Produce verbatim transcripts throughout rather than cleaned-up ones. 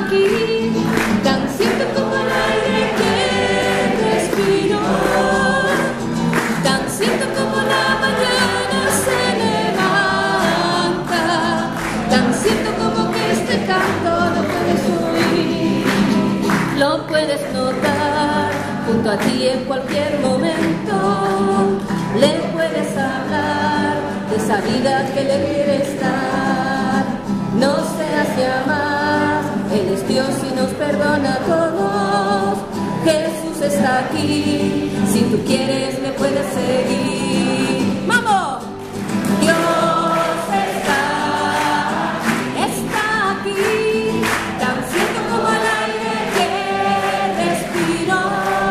aquí, tan cierto como el aire que respiro, tan cierto como la mañana se levanta, tan cierto como que este canto lo puedes oír, lo puedes notar junto a ti en cualquier momento, le puedes hablar de esa vida que le quieres dar. No se hace a más, Él es Dios y nos perdona a todos. Jesús está aquí, si tú quieres le puedes seguir. ¡Vamos! Dios está, está aquí, tan cierto como el aire que respiro,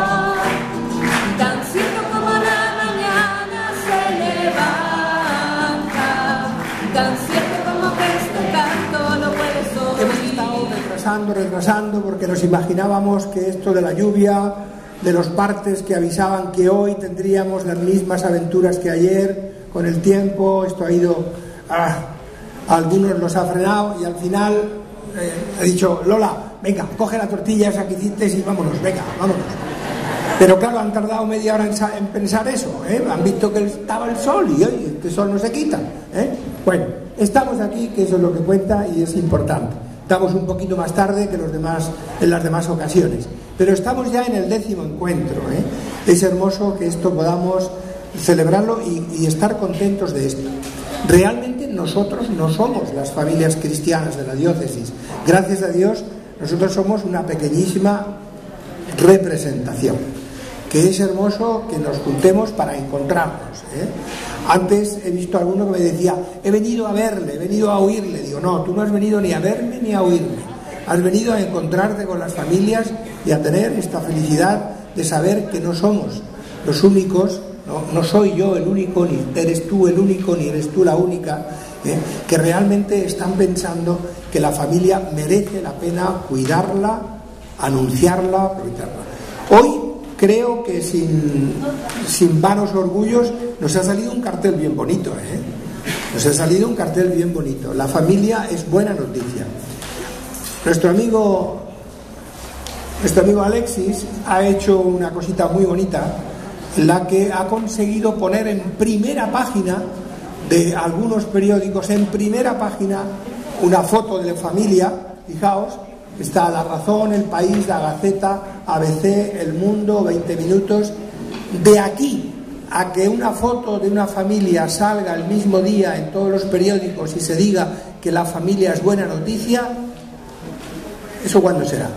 tan cierto como la mañana se levanta, tan cierto como que este canto lo puedes oír. Hemos estado retrasando, retrasando, porque nos imaginábamos que esto de la lluvia, de los partes que avisaban que hoy tendríamos las mismas aventuras que ayer, con el tiempo, esto ha ido, ah, a algunos los ha frenado y al final eh, he dicho, Lola, venga, coge la tortilla esa que hiciste y vámonos, venga, vámonos. Pero claro, han tardado media hora en, en pensar eso, ¿eh? Han visto que estaba el sol y hoy este sol no se quita, ¿eh? Bueno, estamos aquí, que eso es lo que cuenta y es importante. Estamos un poquito más tarde que los demás, en las demás ocasiones, pero estamos ya en el décimo encuentro, ¿eh? Es hermoso que esto podamos celebrarlo y, y estar contentos de esto. Realmente nosotros no somos las familias cristianas de la diócesis. Gracias a Dios, nosotros somos una pequeñísima representación, que es hermoso que nos juntemos para encontrarnos, ¿eh? Antes he visto a alguno que me decía, he venido a verle, he venido a oírle. Digo, no, tú no has venido ni a verme ni a oírme, has venido a encontrarte con las familias y a tener esta felicidad de saber que no somos los únicos, no, no soy yo el único, ni eres tú el único, ni eres tú la única, ¿eh? Que realmente están pensando que la familia merece la pena cuidarla, anunciarla, aprovecharla. Hoy creo que sin, sin vanos orgullos nos ha salido un cartel bien bonito, ¿eh? Nos ha salido un cartel bien bonito. La familia es buena noticia. Nuestro amigo, nuestro amigo Alexis ha hecho una cosita muy bonita, la que ha conseguido poner en primera página de algunos periódicos, en primera página, una foto de la familia. Fijaos, está La Razón, El País, La Gaceta, A B C, El Mundo, veinte minutos. De aquí a que una foto de una familia salga el mismo día en todos los periódicos y se diga que la familia es buena noticia, ¿eso cuándo será?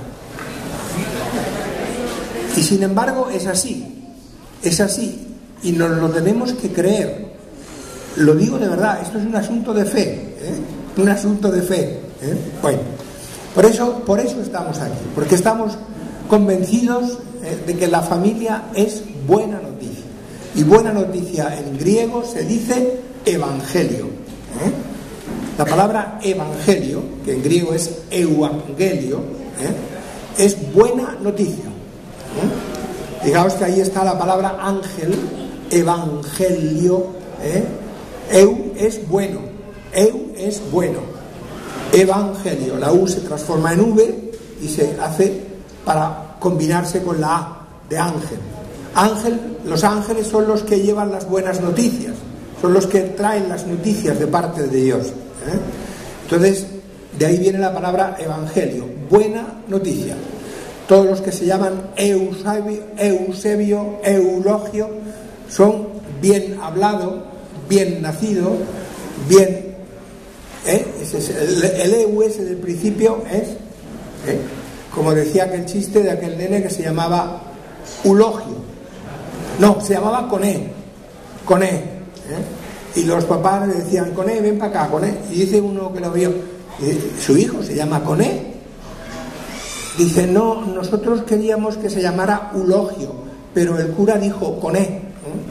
Y sin embargo es así, es así, y nos lo tenemos que creer. Lo digo de verdad, esto es un asunto de fe, ¿eh? Un asunto de fe, ¿eh? Bueno, por eso, por eso estamos aquí, porque estamos convencidos eh, de que la familia es buena noticia. Y buena noticia en griego se dice evangelio, ¿eh? La palabra evangelio, que en griego es euangelio, ¿eh? Es buena noticia, ¿eh? Fijaos que ahí está la palabra ángel, evangelio, ¿eh? Eu es bueno, eu es bueno, evangelio, la U se transforma en V y se hace para combinarse con la A de ángel. Ángel, los ángeles son los que llevan las buenas noticias, son los que traen las noticias de parte de Dios, ¿eh? Entonces, de ahí viene la palabra evangelio, buena noticia. Todos los que se llaman Eusebio, Eusebio, Eulogio, son bien hablado, bien nacido, bien, ¿eh? Ese es el, el E U S del principio es, ¿eh? Como decía aquel chiste de aquel nene que se llamaba Eulogio, no, se llamaba Coné, Coné, ¿eh? Y los papás le decían, Coné, ven para acá, Coné, y dice uno que lo vio, y su hijo se llama Coné, dice, no, nosotros queríamos que se llamara Eulogio, pero el cura dijo Coné, ¿eh?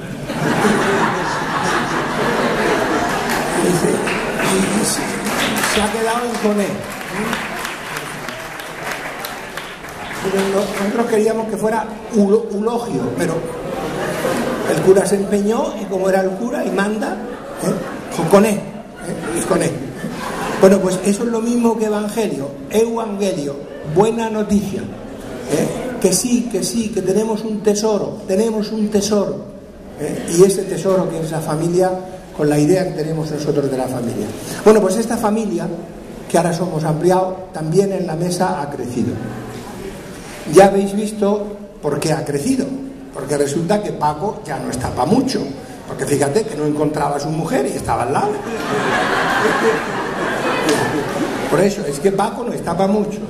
Dice, y se, se ha quedado en Coné, ¿eh? Nosotros queríamos que fuera Eulogio, pero el cura se empeñó y como era el cura y manda, ¿eh? Fue Coné, ¿eh? Y Coné. Bueno, pues eso es lo mismo que evangelio, evangelio, buena noticia, ¿eh? que sí, que sí, que tenemos un tesoro, tenemos un tesoro, ¿eh? y ese tesoro que es la familia, con la idea que tenemos nosotros de la familia. Bueno, pues esta familia, que ahora somos ampliado, también en la mesa ha crecido. Ya habéis visto por qué ha crecido, porque resulta que Paco ya no está para mucho, porque fíjate que no encontraba a su mujer y estaba al lado. Por eso, es que Paco no está para mucho.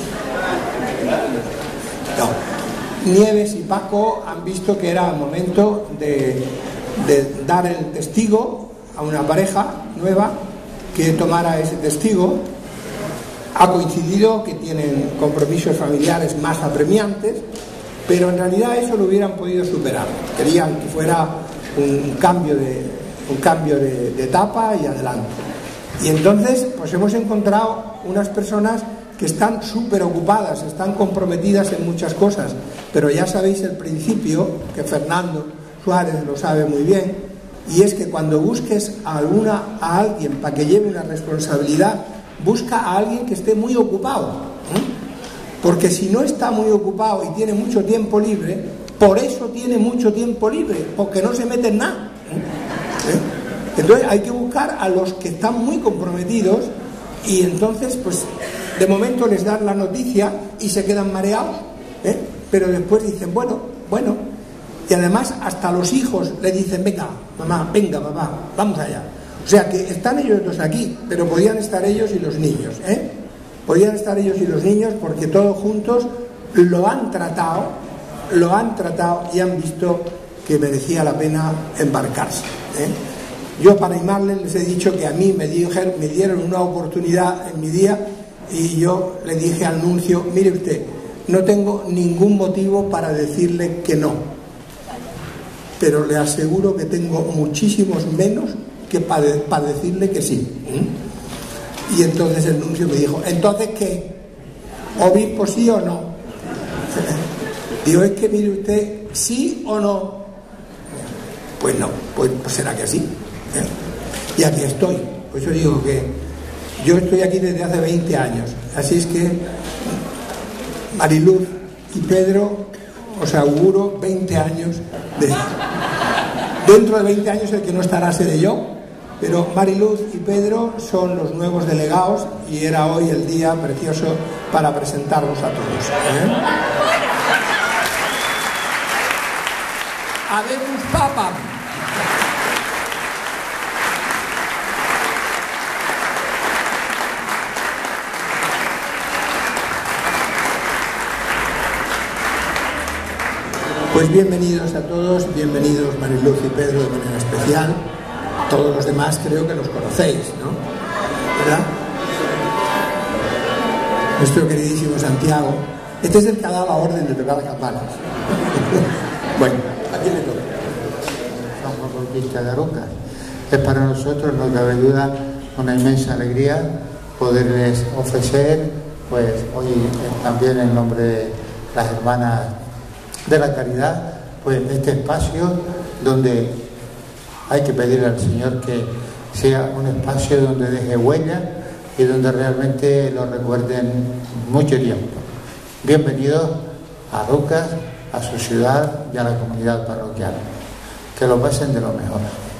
No. Nieves y Paco han visto que era el momento de, de dar el testigo a una pareja nueva que tomara ese testigo. Ha coincidido que tienen compromisos familiares más apremiantes, pero en realidad eso lo hubieran podido superar. Querían que fuera un cambio de, un cambio de, de etapa y adelante. Y entonces pues hemos encontrado unas personas que están súper ocupadas, están comprometidas en muchas cosas, pero ya sabéis el principio, que Fernando Suárez lo sabe muy bien, y es que cuando busques a, alguna, a alguien para que lleve una responsabilidad, busca a alguien que esté muy ocupado, ¿eh? Porque si no está muy ocupado y tiene mucho tiempo libre, por eso tiene mucho tiempo libre, porque no se mete en nada, ¿eh? Entonces hay que buscar a los que están muy comprometidos, y entonces pues de momento les dan la noticia y se quedan mareados, ¿eh? Pero después dicen bueno, bueno, y además hasta los hijos le dicen venga mamá, venga papá, vamos allá. O sea que están ellos dos aquí, pero podían estar ellos y los niños, ¿eh? Podían estar ellos y los niños, porque todos juntos lo han tratado, lo han tratado y han visto que merecía la pena embarcarse, ¿eh? Yo, para animarles, les he dicho que a mí me, dijeron, me dieron una oportunidad en mi día, y yo le dije al nuncio, mire usted, no tengo ningún motivo para decirle que no, pero le aseguro que tengo muchísimos menos que para, para decirle que sí. ¿Mm? Y entonces el nuncio me dijo, ¿entonces qué? ¿Obispo sí o no? Digo, es que mire usted, ¿sí o no? Pues no, pues, pues será que sí, ¿eh? Y aquí estoy. Pues yo digo que yo estoy aquí desde hace veinte años, así es que Mariluz y Pedro, os auguro veinte años de... Dentro de veinte años el que no estará seré yo, pero Mariluz y Pedro son los nuevos delegados, y era hoy el día precioso para presentarlos a todos, ¿eh? Habemus Papam. Pues bienvenidos a todos, bienvenidos Mariluz y Pedro de manera especial. Todos los demás creo que los conocéis, ¿no? ¿Verdad? Nuestro queridísimo Santiago. Este es el que ha dado la orden de tocar las campanas. Bueno, ¿a quién le toca? Somos Conquista de Arucas. Es para nosotros, no cabe duda, una inmensa alegría poderles ofrecer, pues hoy también en nombre de las hermanas de la caridad, pues este espacio donde hay que pedirle al Señor que sea un espacio donde deje huella y donde realmente lo recuerden mucho tiempo. Bienvenidos a Arucas, a su ciudad y a la comunidad parroquial. Que lo pasen de lo mejor.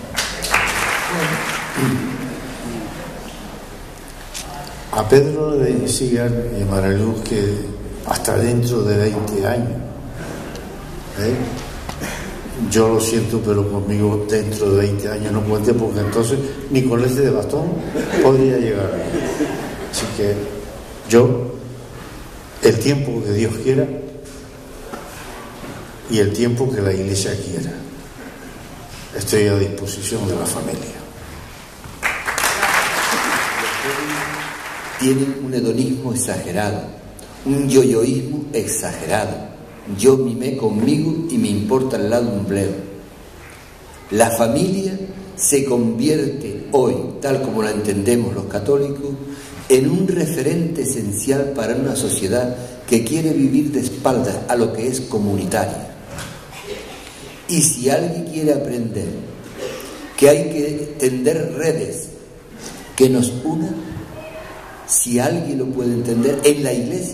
A Pedro le decían y a Mariluz que hasta dentro de veinte años. ¿Eh? Yo lo siento, pero conmigo dentro de veinte años no cuente, porque entonces ni con este de bastón podría llegar ahí. Así que yo, el tiempo que Dios quiera y el tiempo que la Iglesia quiera, estoy a disposición de la familia. Tienen un hedonismo exagerado, un yoyoísmo exagerado. Yo mimé conmigo y me importa al lado un bledo. La familia se convierte hoy, tal como la entendemos los católicos, en un referente esencial para una sociedad que quiere vivir de espaldas a lo que es comunitaria. Y si alguien quiere aprender que hay que tender redes que nos unan, si alguien lo puede entender, en la Iglesia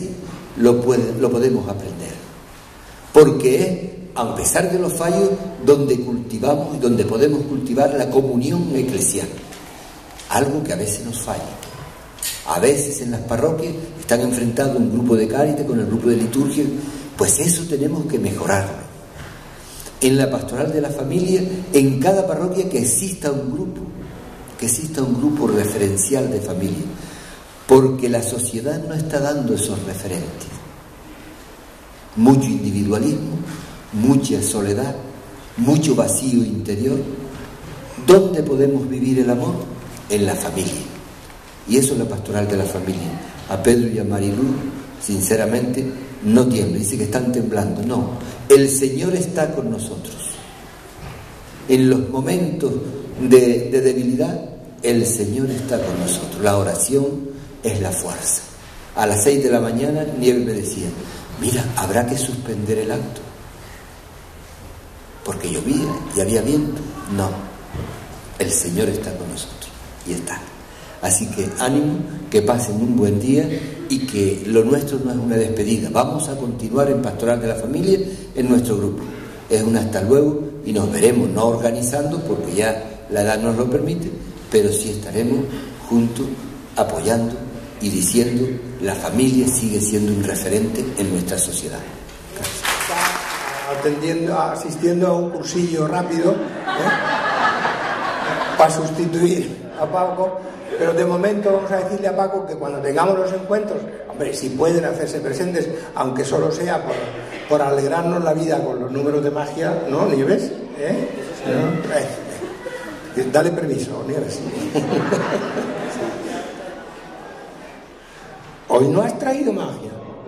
lo, puede, lo podemos aprender. Porque es, a pesar de los fallos, donde cultivamos y donde podemos cultivar la comunión eclesial. Algo que a veces nos falla. A veces en las parroquias están enfrentados un grupo de Cáritas con el grupo de liturgia, pues eso tenemos que mejorarlo. En la pastoral de la familia, en cada parroquia que exista un grupo, que exista un grupo referencial de familia, porque la sociedad no está dando esos referentes. Mucho individualismo, mucha soledad, mucho vacío interior. ¿Dónde podemos vivir el amor? En la familia. Y eso es la pastoral de la familia. A Pedro y a Marilú, sinceramente, no tiemblan. Dice que están temblando. No, el Señor está con nosotros. En los momentos de, de debilidad, el Señor está con nosotros. La oración es la fuerza. A las seis de la mañana, Nieves me decía, mira, habrá que suspender el acto, porque llovía y había viento. No, el Señor está con nosotros. Y está. Así que ánimo, que pasen un buen día y que lo nuestro no es una despedida. Vamos a continuar en Pastoral de la Familia en nuestro grupo. Es un hasta luego y nos veremos, no organizando porque ya la edad nos lo permite, pero sí estaremos juntos apoyando y diciendo la familia sigue siendo un referente en nuestra sociedad. Gracias. Atendiendo, asistiendo a un cursillo rápido, ¿eh? para sustituir a Paco, pero de momento vamos a decirle a Paco que cuando tengamos los encuentros, hombre, si pueden hacerse presentes, aunque solo sea por, por alegrarnos la vida con los números de magia, ¿no, Nieves? ¿Eh? ¿No? Eh, dale permiso, Nieves. Hoy no has traído magia.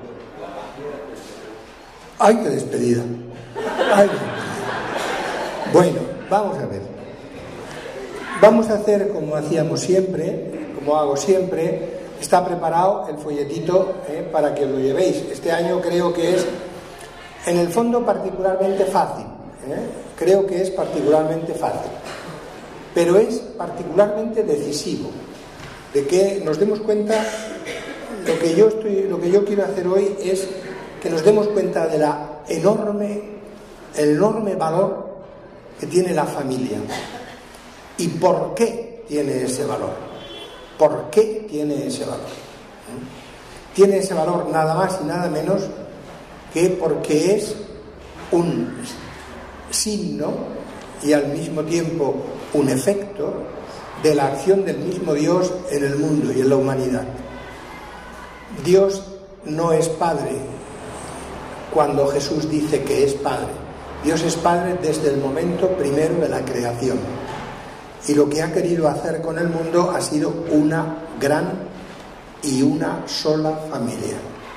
¡Ay, qué despedida! ¡Ay, qué despedida! Bueno, vamos a ver. Vamos a hacer como hacíamos siempre, como hago siempre. Está preparado el folletito eh, para que lo llevéis. Este año creo que es, en el fondo, particularmente fácil. ¿eh? Creo que es particularmente fácil. Pero es particularmente decisivo de que nos demos cuenta. Lo que yo estoy, lo que yo quiero hacer hoy es que nos demos cuenta de la enorme, el enorme valor que tiene la familia. ¿Y por qué tiene ese valor? ¿Por qué tiene ese valor? Tiene ese valor nada más y nada menos que porque es un signo y al mismo tiempo un efecto de la acción del mismo Dios en el mundo y en la humanidad. Dios no es Padre cuando Jesús dice que es Padre. Dios es Padre desde el momento primero de la creación. Y lo que ha querido hacer con el mundo ha sido una gran y una sola familia.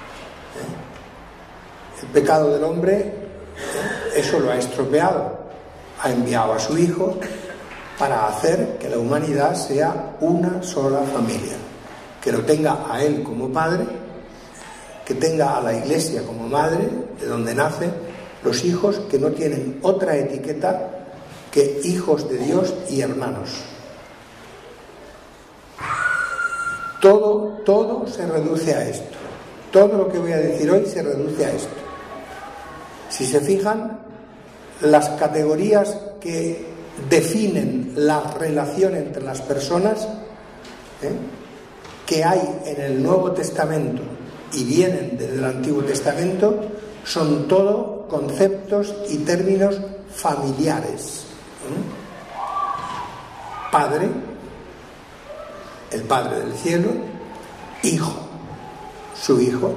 ¿Eh? El pecado del hombre, ¿eh? eso lo ha estropeado. Ha enviado a su Hijo para hacer que la humanidad sea una sola familia. Que lo tenga a Él como Padre, que tenga a la Iglesia como madre, de donde nacen los hijos que no tienen otra etiqueta que hijos de Dios y hermanos. Todo, todo se reduce a esto. Todo lo que voy a decir hoy se reduce a esto. Si se fijan, las categorías que definen la relación entre las personas, ¿eh? que hay en el Nuevo Testamento y vienen desde el Antiguo Testamento, son todo conceptos y términos familiares. Padre, el Padre del cielo, Hijo, su Hijo.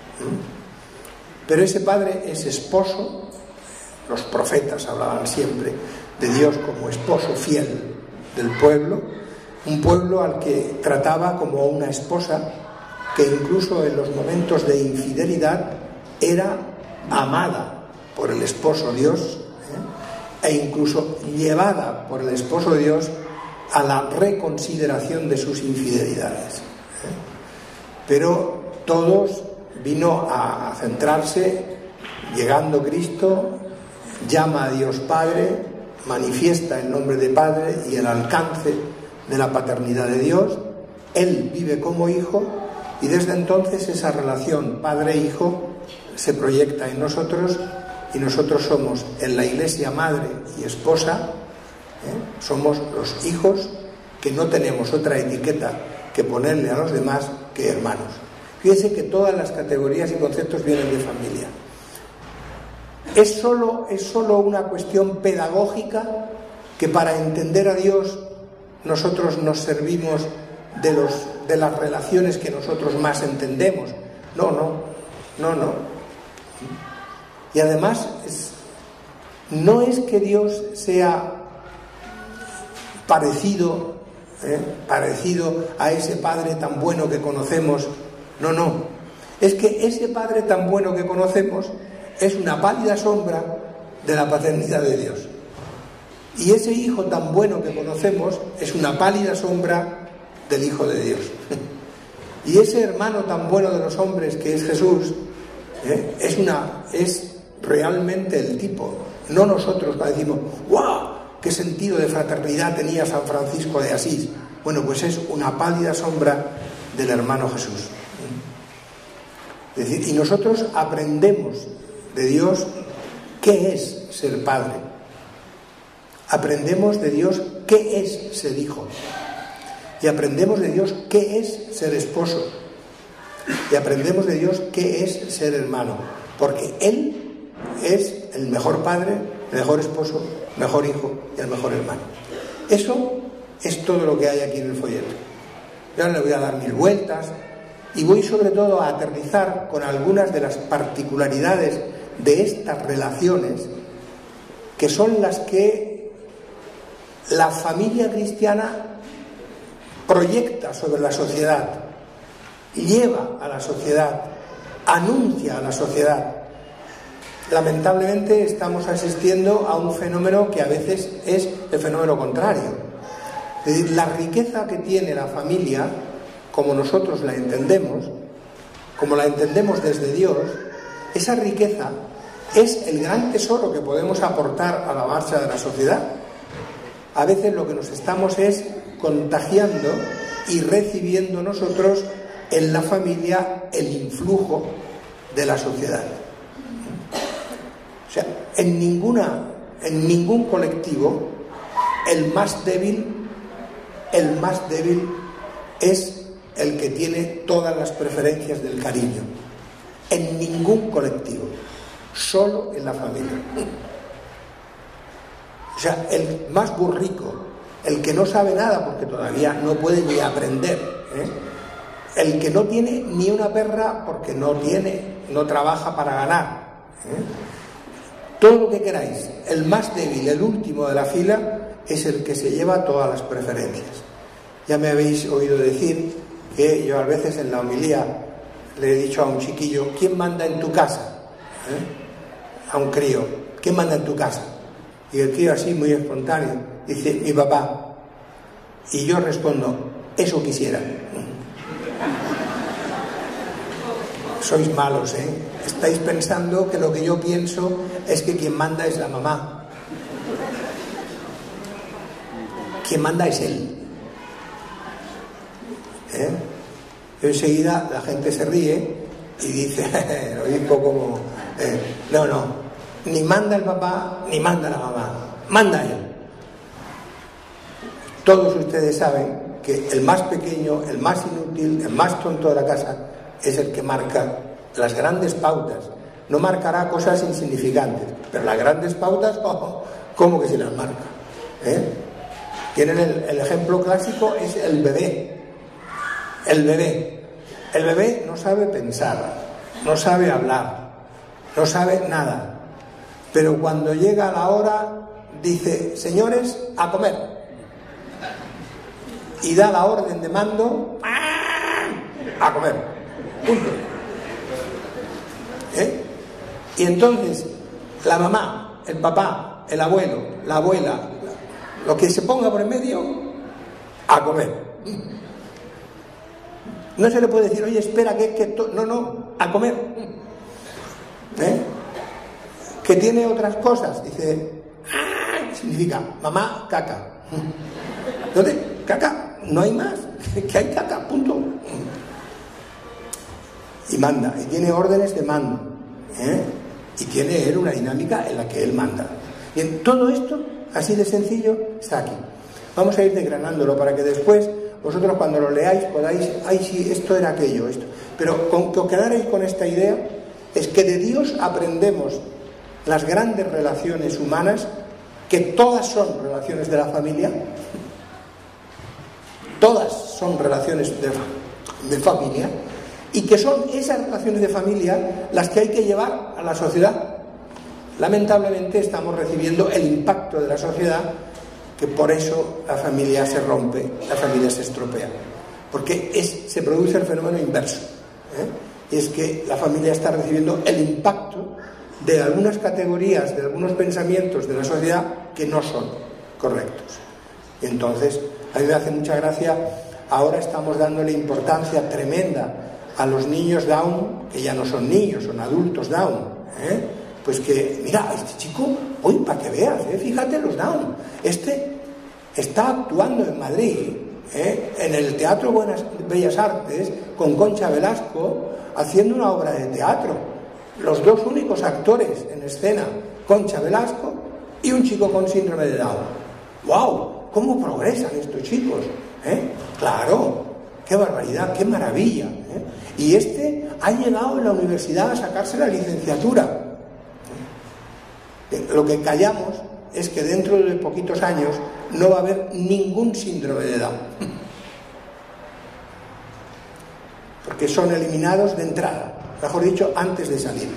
Pero ese Padre es esposo. Los profetas hablaban siempre de Dios como esposo fiel del pueblo, un pueblo al que trataba como una esposa que incluso en los momentos de infidelidad era amada por el esposo Dios, e incluso llevada por el esposo de Dios a la reconsideración de sus infidelidades. Pero todos vino a centrarse, llegando Cristo, llama a Dios Padre, manifiesta el nombre de Padre y el alcance de la paternidad de Dios. Él vive como hijo Y desde entonces esa relación padre-hijo se proyecta en nosotros y nosotros somos en la Iglesia madre y esposa, ¿eh? Somos los hijos que no tenemos otra etiqueta que ponerle a los demás que hermanos. Fíjense que todas las categorías y conceptos vienen de familia. Es solo, es solo una cuestión pedagógica que para entender a Dios nosotros nos servimos de, los, de las relaciones que nosotros más entendemos. No, no, no, no. Y además, es, no es que Dios sea parecido, ¿eh? parecido a ese Padre tan bueno que conocemos. No, no. Es que ese Padre tan bueno que conocemos es una pálida sombra de la paternidad de Dios. Y ese Hijo tan bueno que conocemos es una pálida sombra del Hijo de Dios. Y ese hermano tan bueno de los hombres que es Jesús, ¿eh? es, una, es realmente el tipo. No nosotros que decimos, ¡guau! ¿Qué sentido de fraternidad tenía San Francisco de Asís? Bueno, pues es una pálida sombra del hermano Jesús. Es decir, y nosotros aprendemos de Dios qué es ser padre. Aprendemos de Dios qué es ser hijo. Y aprendemos de Dios qué es ser esposo. Y aprendemos de Dios qué es ser hermano. Porque Él es el mejor padre, el mejor esposo, el mejor hijo y el mejor hermano. Eso es todo lo que hay aquí en el folleto. Yo ahora le voy a dar mil vueltas y voy sobre todo a aterrizar con algunas de las particularidades de estas relaciones que son las que la familia cristiana proyecta sobre la sociedad, lleva a la sociedad, anuncia a la sociedad. Lamentablemente estamos asistiendo a un fenómeno que a veces es el fenómeno contrario. Es decir, la riqueza que tiene la familia, como nosotros la entendemos, como la entendemos desde Dios, esa riqueza es el gran tesoro que podemos aportar a la marcha de la sociedad. A veces lo que nos estamos es contagiando y recibiendo nosotros en la familia el influjo de la sociedad. O sea, en ninguna, en ningún colectivo el más débil, el más débil es el que tiene todas las preferencias del cariño. En ningún colectivo, solo en la familia. O sea, el más burrico, el que no sabe nada porque todavía no puede ni aprender, ¿eh? El que no tiene ni una perra porque no tiene, no trabaja para ganar, ¿eh? Todo lo que queráis, el más débil, el último de la fila, es el que se lleva todas las preferencias. Ya me habéis oído decir que yo a veces en la homilía le he dicho a un chiquillo, ¿quién manda en tu casa? ¿Eh? A un crío, ¿quién manda en tu casa? Y el crío así, muy espontáneo, dice, mi papá. Y yo respondo, eso quisiera. Sois malos, ¿eh? Estáis pensando que lo que yo pienso es que quien manda es la mamá. Quien manda es él. ¿Eh? Y enseguida la gente se ríe y dice, lo digo como, eh, no, no, ni manda el papá ni manda la mamá, manda él. Todos ustedes saben que el más pequeño, el más inútil, el más tonto de la casa es el que marca las grandes pautas. No marcará cosas insignificantes, pero las grandes pautas, oh, ¿cómo que se las marca? ¿Eh? Tienen el, el ejemplo clásico, es el bebé. El bebé. El bebé no sabe pensar, no sabe hablar, no sabe nada. Pero cuando llega la hora, dice, señores, a comer. Y da la orden de mando, a comer. Punto. ¿Eh? Y entonces, la mamá, el papá, el abuelo, la abuela, lo que se ponga por en medio, a comer. No se le puede decir, oye, espera, que... que no, no, a comer. ¿Eh? Que tiene otras cosas, dice, ¡ah! Significa, mamá, caca. ¿Dónde? Caca, no hay más, que hay caca, punto. y manda, y tiene órdenes de mando, ¿eh? y tiene él una dinámica en la que él manda. Bien, todo esto, así de sencillo, está aquí. Vamos a ir desgranándolo para que después vosotros cuando lo leáis podáis, ay sí, esto era aquello, esto. Pero con que os quedarais con esta idea, es que de Dios aprendemos las grandes relaciones humanas, que todas son relaciones de la familia, todas son relaciones de, de familia, y que son esas relaciones de familia las que hay que llevar a la sociedad. Lamentablemente estamos recibiendo el impacto de la sociedad, que por eso la familia se rompe, la familia se estropea, porque es, se produce el fenómeno inverso, ¿eh? y es que la familia está recibiendo el impacto de algunas categorías, de algunos pensamientos de la sociedad que no son correctos. Y entonces, a mí me hace mucha gracia, ahora estamos dándole importancia tremenda a los niños Down, que ya no son niños, son adultos Down, ¿eh? Pues que, mira, este chico, hoy para que veas, ¿eh? Fíjate los Down, este está actuando en Madrid, ¿eh? en el Teatro Buenas, Bellas Artes, con Concha Velasco, haciendo una obra de teatro. Los dos únicos actores en escena, Concha Velasco y un chico con síndrome de Down. ¡Wow! ¿Cómo progresan estos chicos? ¿Eh? Claro, qué barbaridad, qué maravilla. ¿eh? Y este ha llegado en la universidad a sacarse la licenciatura. Lo que callamos es que dentro de poquitos años no va a haber ningún síndrome de Down, porque son eliminados de entrada, mejor dicho, antes de salir.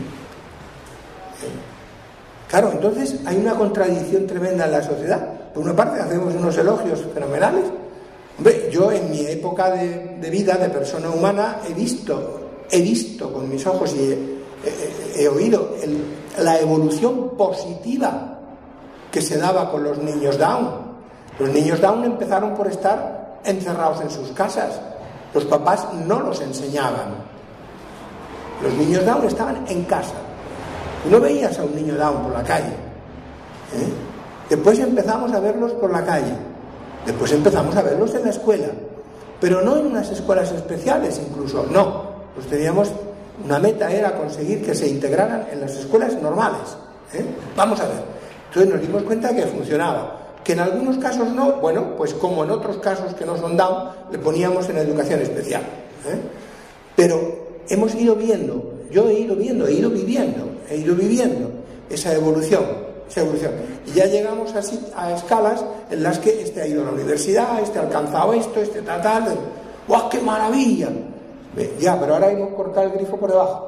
Claro, entonces hay una contradicción tremenda en la sociedad. Por una parte hacemos unos elogios fenomenales. Hombre, yo en mi época de, de vida, de persona humana, he visto, he visto con mis ojos y he, he, he oído el, la evolución positiva que se daba con los niños Down. Los niños Down empezaron por estar encerrados en sus casas. Los papás no los enseñaban. Los niños Down estaban en casa. Tú no veías a un niño Down por la calle. ¿eh? Después empezamos a verlos por la calle. Después empezamos a verlos en la escuela. Pero no en unas escuelas especiales incluso, no. Pues teníamos, una meta era conseguir que se integraran en las escuelas normales. ¿eh? Vamos a ver. Entonces nos dimos cuenta que funcionaba. Que en algunos casos no, bueno, pues como en otros casos que no son Down, le poníamos en educación especial. ¿eh? Pero hemos ido viendo, yo he ido viendo, he ido viviendo, he ido viviendo esa evolución, esa evolución. Y ya llegamos así a escalas en las que este ha ido a la universidad, este ha alcanzado esto, este tal, tal. ¡Guau, qué maravilla! Ya, pero ahora hemos cortado el grifo por debajo.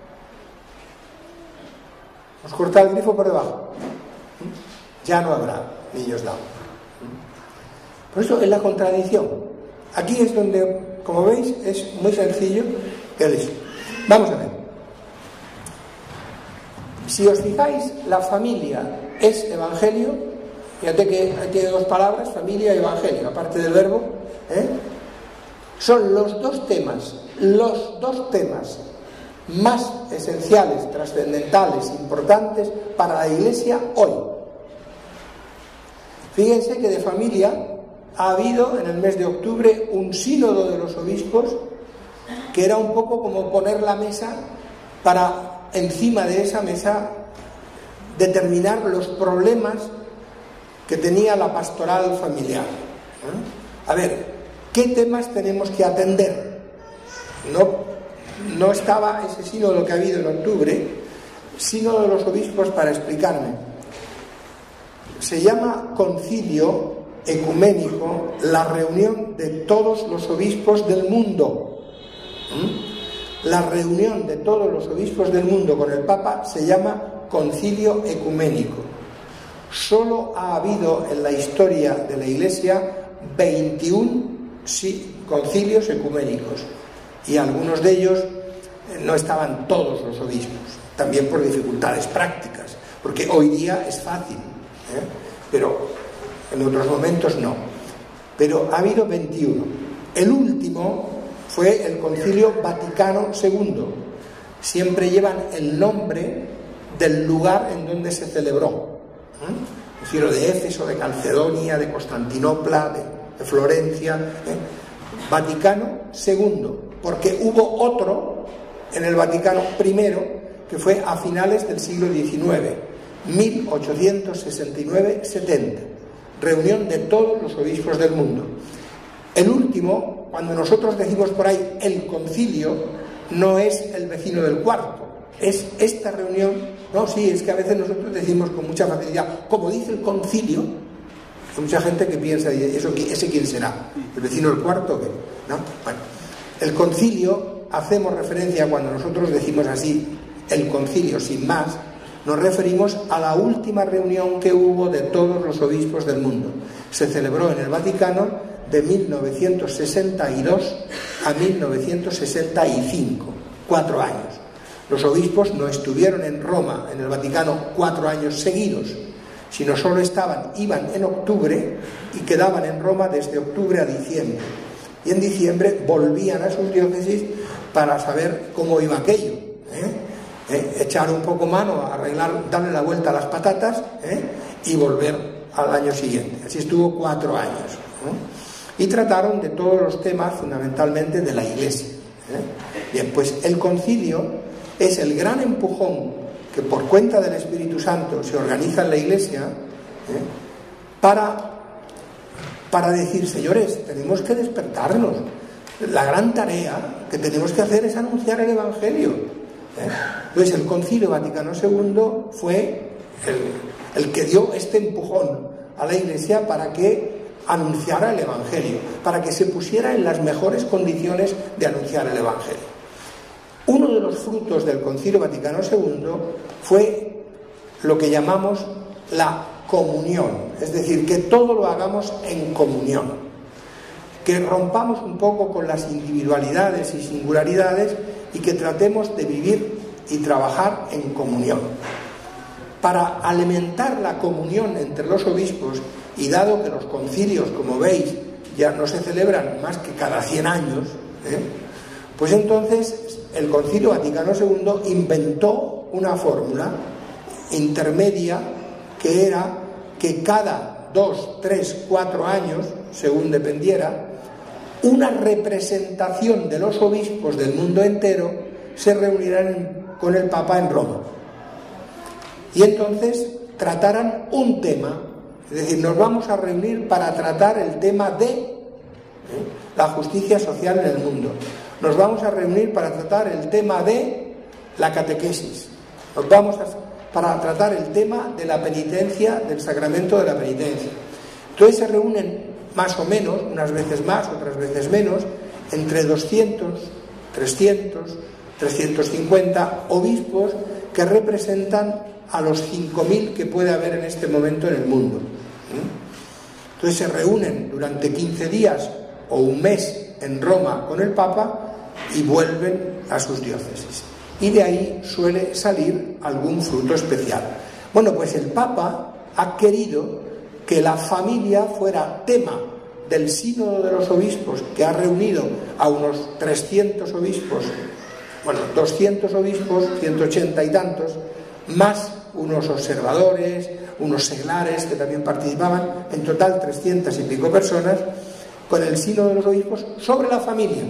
Hemos cortado el grifo por debajo. Ya no habrá niños Down. Por eso es la contradicción. Aquí es donde, como veis, es muy sencillo el hecho. Vamos a ver. Si os fijáis, la familia es evangelio. Fíjate que tiene dos palabras, familia y evangelio, aparte del verbo. ¿eh? Son los dos temas, los dos temas más esenciales, trascendentales, importantes para la Iglesia hoy. Fíjense que de familia ha habido en el mes de octubre un sínodo de los obispos que era un poco como poner la mesa para encima de esa mesa determinar los problemas que tenía la pastoral familiar. ¿eh? A ver, ¿qué temas tenemos que atender? No, no estaba ese sínodo que ha habido en octubre, sínodo de los obispos para explicarme. Se llama concilio ecuménico la reunión de todos los obispos del mundo. ¿Mm? La reunión de todos los obispos del mundo con el Papa se llama concilio ecuménico. Solo ha habido en la historia de la Iglesia veintiún sí, concilios ecuménicos y algunos de ellos no estaban todos los obispos, también por dificultades prácticas, porque hoy día es fácil. ¿Eh? Pero en otros momentos no. Pero ha habido veintiuno. El último fue el Concilio Vaticano segundo. Siempre llevan el nombre del lugar en donde se celebró. ¿Eh? Refiero de Éfeso, de Calcedonia, de Constantinopla, de, de Florencia. ¿eh? Vaticano segundo. porque hubo otro en el Vaticano primero, que fue a finales del siglo diecinueve, mil ochocientos sesenta y nueve setenta, reunión de todos los obispos del mundo. El último, cuando nosotros decimos por ahí el concilio, no es el vecino del cuarto, es esta reunión. No, sí, es que a veces nosotros decimos con mucha facilidad, como dice el concilio, hay mucha gente que piensa, ¿eso, ¿ese quién será? ¿El vecino del cuarto o qué? ¿No? Bueno, el concilio, hacemos referencia cuando nosotros decimos así, el concilio sin más, nos referimos a la última reunión que hubo de todos los obispos del mundo. Se celebró en el Vaticano de mil novecientos sesenta y dos a mil novecientos sesenta y cinco, cuatro años. Los obispos no estuvieron en Roma, en el Vaticano, cuatro años seguidos, sino solo estaban, iban en octubre y quedaban en Roma desde octubre a diciembre. Y en diciembre volvían a sus diócesis para saber cómo iba aquello, ¿eh? ¿Eh? echar un poco mano, arreglar, darle la vuelta a las patatas, ¿eh? y volver al año siguiente. Así estuvo cuatro años, ¿eh? Y trataron de todos los temas, fundamentalmente de la Iglesia, ¿eh? Bien, pues el concilio es el gran empujón que por cuenta del Espíritu Santo se organiza en la Iglesia, ¿eh? para, para decir, señores, tenemos que despertarnos. La gran tarea que tenemos que hacer es anunciar el Evangelio. ¿eh? Entonces el Concilio Vaticano segundo fue el, el que dio este empujón a la Iglesia para que anunciara el Evangelio, para que se pusiera en las mejores condiciones de anunciar el Evangelio. Uno de los frutos del Concilio Vaticano segundo fue lo que llamamos la comunión, es decir, que todo lo hagamos en comunión, que rompamos un poco con las individualidades y singularidades y que tratemos de vivir y trabajar en comunión. Para alimentar la comunión entre los obispos, y dado que los concilios, como veis, ya no se celebran más que cada cien años, ¿eh? pues entonces el Concilio Vaticano segundo inventó una fórmula intermedia que era que cada dos, tres, cuatro años, según dependiera, una representación de los obispos del mundo entero se reunirán con el Papa en Roma. Y entonces trataran un tema, es decir, nos vamos a reunir para tratar el tema de ¿eh? la justicia social en el mundo. Nos vamos a reunir para tratar el tema de la catequesis. Nos vamos a, para tratar el tema de la penitencia, del sacramento de la penitencia. Entonces se reúnen más o menos, unas veces más, otras veces menos, entre doscientos, trescientos, trescientos cincuenta obispos que representan a los cinco mil que puede haber en este momento en el mundo. Entonces se reúnen durante quince días o un mes en Roma con el Papa y vuelven a sus diócesis. Y de ahí suele salir algún fruto especial. Bueno, pues el Papa ha querido que la familia fuera tema del sínodo de los obispos, que ha reunido a unos trescientos obispos, bueno, doscientos obispos, ciento ochenta y tantos, más unos observadores, unos seglares que también participaban, en total trescientas y pico personas, con el sínodo de los obispos sobre la familia,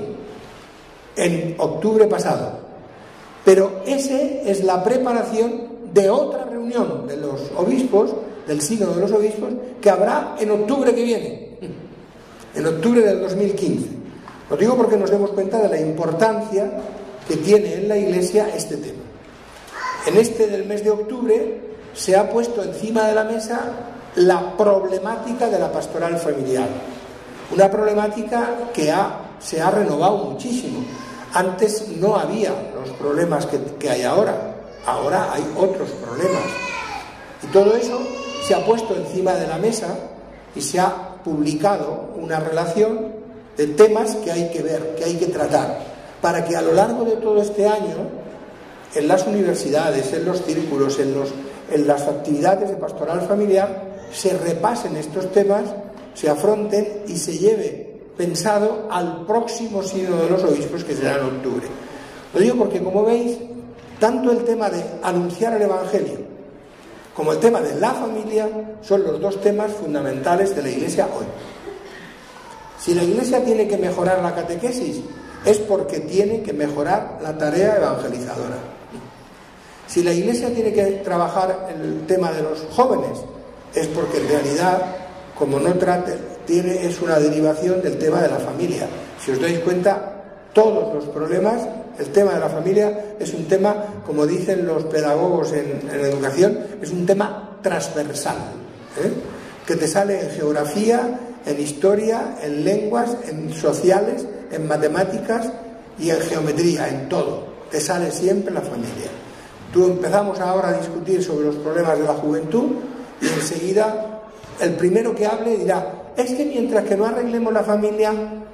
en octubre pasado. Pero ese es la preparación de otra reunión de los obispos, del sínodo de los obispos, que habrá en octubre que viene, en octubre del dos mil quince. Lo digo porque nos demos cuenta de la importancia que tiene en la Iglesia este tema. En este del mes de octubre se ha puesto encima de la mesa la problemática de la pastoral familiar. Una problemática que ha, se ha renovado muchísimo. Antes no había los problemas que, que hay ahora. Ahora hay otros problemas. Y todo eso se ha puesto encima de la mesa y se ha publicado una relación de temas que hay que ver, que hay que tratar, para que a lo largo de todo este año, en las universidades, en los círculos, en, los, en las actividades de pastoral familiar, se repasen estos temas, se afronten y se lleve pensado al próximo sínodo de los obispos, que será en octubre. Lo digo porque, como veis, tanto el tema de anunciar el Evangelio como el tema de la familia son los dos temas fundamentales de la Iglesia hoy. Si la Iglesia tiene que mejorar la catequesis, es porque tiene que mejorar la tarea evangelizadora. Si la Iglesia tiene que trabajar el tema de los jóvenes, es porque en realidad, como no trate, tiene, es una derivación del tema de la familia. Si os dais cuenta, todos los problemas, el tema de la familia es un tema, como dicen los pedagogos en, en educación, es un tema transversal, ¿eh? que te sale en geografía, en historia, en lenguas, en sociales, en matemáticas y en geometría, en todo. Te sale siempre la familia. Tú empezamos ahora a discutir sobre los problemas de la juventud y enseguida el primero que hable dirá, es que mientras que no arreglemos la familia,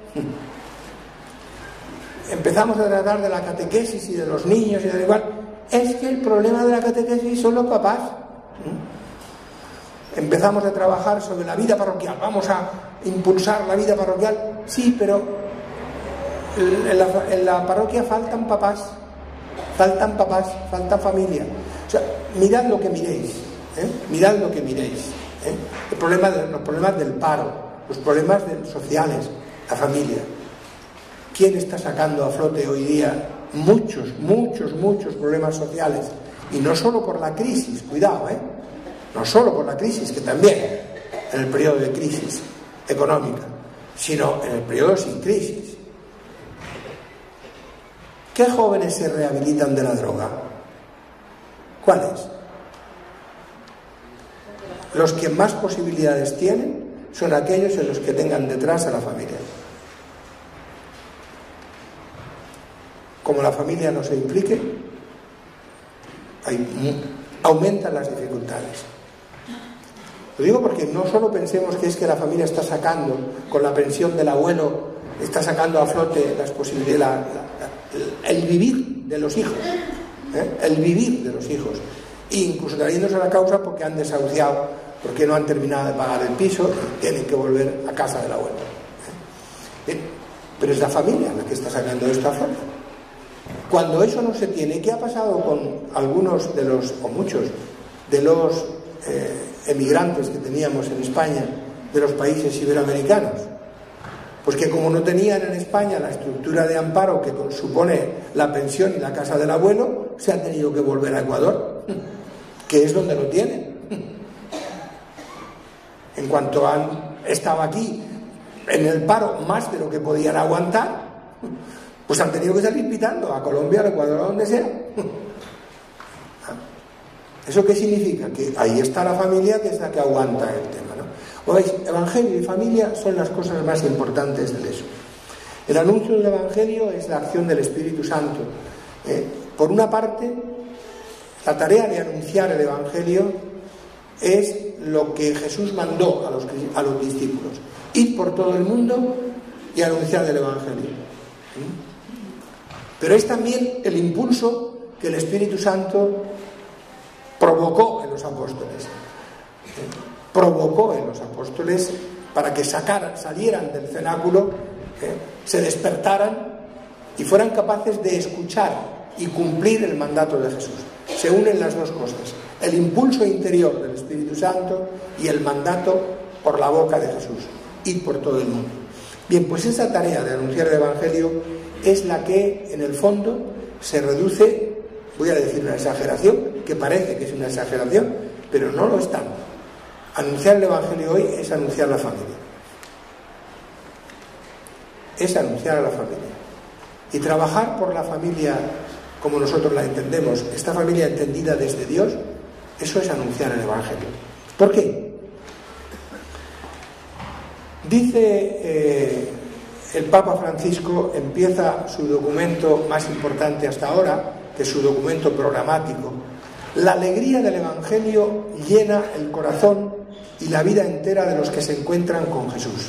empezamos a tratar de la catequesis y de los niños y de igual, es que el problema de la catequesis son los papás. Empezamos a trabajar sobre la vida parroquial, vamos a impulsar la vida parroquial, sí, pero en la, en la parroquia faltan papás, faltan papás, falta familia. O sea, mirad lo que miréis, ¿eh? mirad lo que miréis. ¿eh? El problema de, los problemas del paro, los problemas de, sociales, la familia. ¿Quién está sacando a flote hoy día muchos, muchos, muchos problemas sociales? Y no solo por la crisis, cuidado, ¿eh? No solo por la crisis, que también en el periodo de crisis económica, sino en el periodo sin crisis. ¿Qué jóvenes se rehabilitan de la droga? ¿Cuáles? Los que más posibilidades tienen son aquellos en los que tengan detrás a la familia. Como la familia no se implique, hay, aumentan las dificultades. Lo digo porque no solo pensemos que es que la familia está sacando, con la pensión del abuelo, está sacando a flote las posibilidades, la, la, el, el vivir de los hijos, ¿eh? el vivir de los hijos, e incluso trayéndose a la causa porque han desahuciado, porque no han terminado de pagar el piso y tienen que volver a casa del abuelo. ¿eh? Bien, pero es la familia la que está sacando esto a flote. Cuando eso no se tiene, ¿qué ha pasado con algunos de los, o muchos, de los eh, emigrantes que teníamos en España, de los países iberoamericanos? Pues que como no tenían en España la estructura de amparo que supone la pensión y la casa del abuelo, se han tenido que volver a Ecuador, que es donde lo tienen. En cuanto han estado aquí en el paro más de lo que podían aguantar, pues han tenido que salir pitando a Colombia, a Ecuador, a donde sea. ¿Eso qué significa? Que ahí está la familia, que es la que aguanta el tema, ¿no? ¿O veis? Evangelio y familia son las cosas más importantes de eso. El anuncio del Evangelio es la acción del Espíritu Santo. ¿eh? Por una parte, la tarea de anunciar el Evangelio es lo que Jesús mandó a los, a los discípulos: id por todo el mundo y anunciar el Evangelio. ¿eh? Pero es también el impulso que el Espíritu Santo provocó en los apóstoles. ¿eh? Provocó en los apóstoles para que sacaran, salieran del cenáculo, ¿eh? se despertaran y fueran capaces de escuchar y cumplir el mandato de Jesús. Se unen las dos cosas: el impulso interior del Espíritu Santo y el mandato por la boca de Jesús: id por todo el mundo. Bien, pues esa tarea de anunciar el Evangelio es la que, en el fondo, se reduce, voy a decir una exageración, que parece que es una exageración, pero no lo es tanto. Anunciar el Evangelio hoy es anunciar la familia. Es anunciar a la familia. Y trabajar por la familia como nosotros la entendemos, esta familia entendida desde Dios, eso es anunciar el Evangelio. ¿Por qué? Dice eh, el Papa Francisco, empieza su documento más importante hasta ahora, que es su documento programático: la alegría del Evangelio llena el corazón y la vida entera de los que se encuentran con Jesús.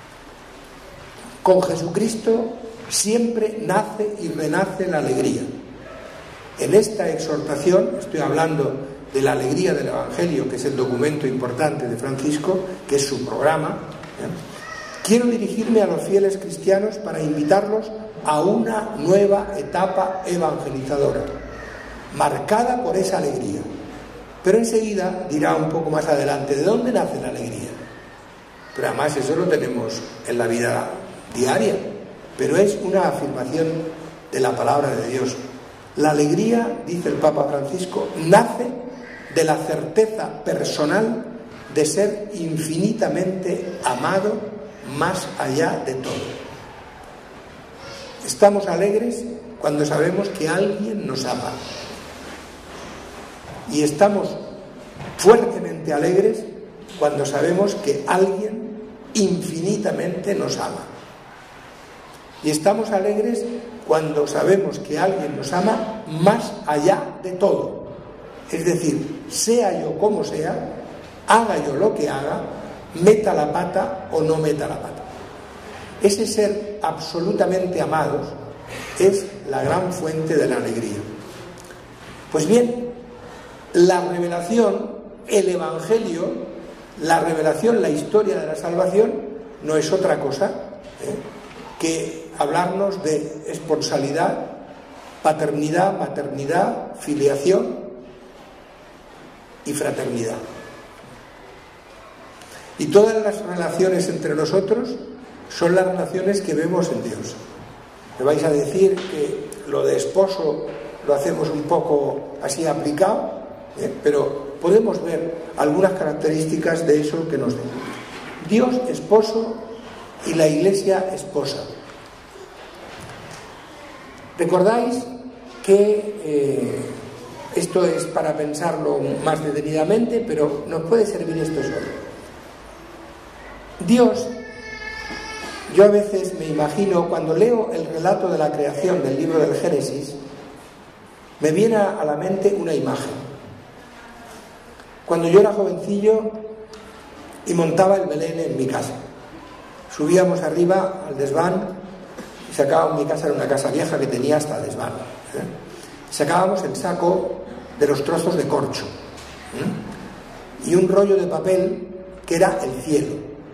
Con Jesucristo siempre nace y renace la alegría. En esta exhortación estoy hablando de la alegría del Evangelio, que es el documento importante de Francisco, que es su programa. ¿eh? Quiero dirigirme a los fieles cristianos para invitarlos a una nueva etapa evangelizadora, marcada por esa alegría. Pero enseguida dirá un poco más adelante de dónde nace la alegría. Pero además eso lo tenemos en la vida diaria. pero es una afirmación de la palabra de Dios. La alegría, dice el Papa Francisco, nace de la certeza personal de ser infinitamente amado más allá de todo. Estamos alegres cuando sabemos que alguien nos ama. Y estamos fuertemente alegres cuando sabemos que alguien infinitamente nos ama. Y estamos alegres cuando sabemos que alguien nos ama más allá de todo. Es decir, sea yo como sea, haga yo lo que haga, meta la pata o no meta la pata. Ese ser absolutamente amados es la gran fuente de la alegría. Pues bien, la revelación, el Evangelio, la revelación, la historia de la salvación, no es otra cosa ¿eh? que hablarnos de esponsalidad, paternidad, maternidad, filiación y fraternidad. Y todas las relaciones entre nosotros son las relaciones que vemos en Dios. Me vais a decir que lo de esposo lo hacemos un poco así aplicado, ¿eh? pero podemos ver algunas características de eso que nos den. Dios esposo y la Iglesia esposa. ¿Recordáis que eh, esto es para pensarlo más detenidamente, pero nos puede servir esto solo? Dios, yo a veces me imagino, cuando leo el relato de la creación del libro del Génesis, me viene a la mente una imagen. Cuando yo era jovencillo y montaba el Belén en mi casa, subíamos arriba al desván y sacábamos, mi casa era una casa vieja que tenía hasta desván, ¿eh? Sacábamos el saco de los trozos de corcho ¿eh? y un rollo de papel que era el cielo.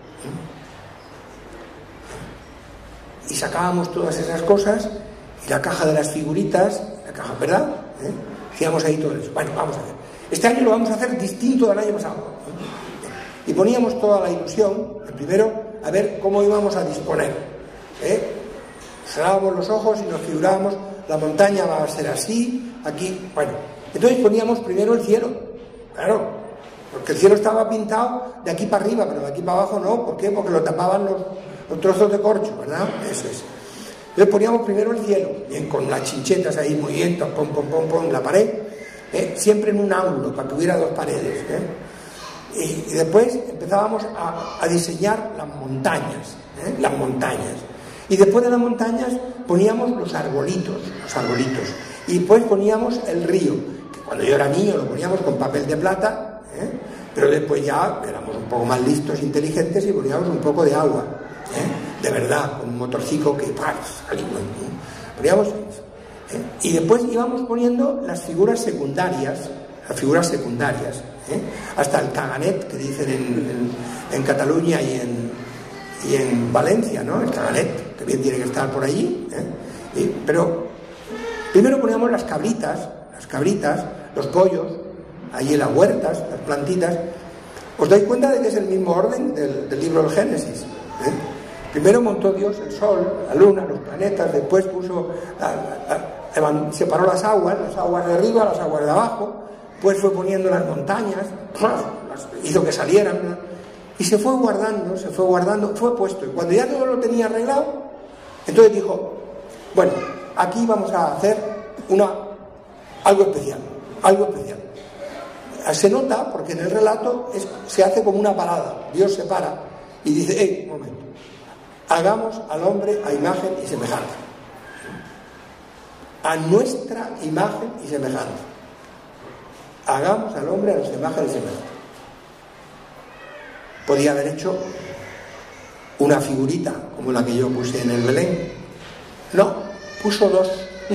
Y sacábamos todas esas cosas y la caja de las figuritas, la caja, ¿verdad? ¿Eh? Hacíamos ahí todo eso. Bueno, vamos a ver. Este año lo vamos a hacer distinto del año pasado. ¿Eh? Y poníamos toda la ilusión, el primero, a ver cómo íbamos a disponer. ¿Eh? Cerrábamos los ojos y nos figurábamos, la montaña va a ser así, aquí, bueno. Entonces poníamos primero el cielo, claro, porque el cielo estaba pintado de aquí para arriba, pero de aquí para abajo no. ¿Por qué? Porque lo tapaban los... los trozos de corcho, ¿verdad? Eso es. Entonces poníamos primero el cielo, bien, con las chinchetas ahí muy bien, pom, pom, pom, pom, la pared, ¿eh? siempre en un ángulo, para que hubiera dos paredes, ¿eh? y, y después empezábamos a, a diseñar las montañas, ¿eh? las montañas, y después de las montañas poníamos los arbolitos, los arbolitos, y después poníamos el río, que cuando yo era niño lo poníamos con papel de plata, ¿eh? pero después ya éramos un poco más listos, inteligentes, y poníamos un poco de agua. ¿Eh? De verdad, con un motorcico que poníamos, ¿eh? y después íbamos poniendo las figuras secundarias, las figuras secundarias, ¿eh? hasta el caganet que dicen en, en, en Cataluña y en, y en Valencia, ¿no? El caganet, que bien tiene que estar por allí, ¿eh? y, pero primero poníamos las cabritas, las cabritas, los pollos, ahí en las huertas, las plantitas. ¿Os dais cuenta de que es el mismo orden del, del libro del Génesis? ¿Eh? Primero montó Dios el sol, la luna, los planetas, después puso, la, la, separó las aguas, las aguas de arriba, las aguas de abajo, pues fue poniendo las montañas, las hizo que salieran, y se fue guardando, se fue guardando, fue puesto. Y cuando ya todo lo tenía arreglado, entonces dijo, bueno, aquí vamos a hacer una, algo especial, algo especial. Se nota porque en el relato es, se hace como una parada, Dios se para y dice, hey, un momento, hagamos al hombre a imagen y semejanza. A nuestra imagen y semejanza. Hagamos al hombre a nuestra imagen y semejanza. Podía haber hecho una figurita como la que yo puse en el Belén. No, puso dos.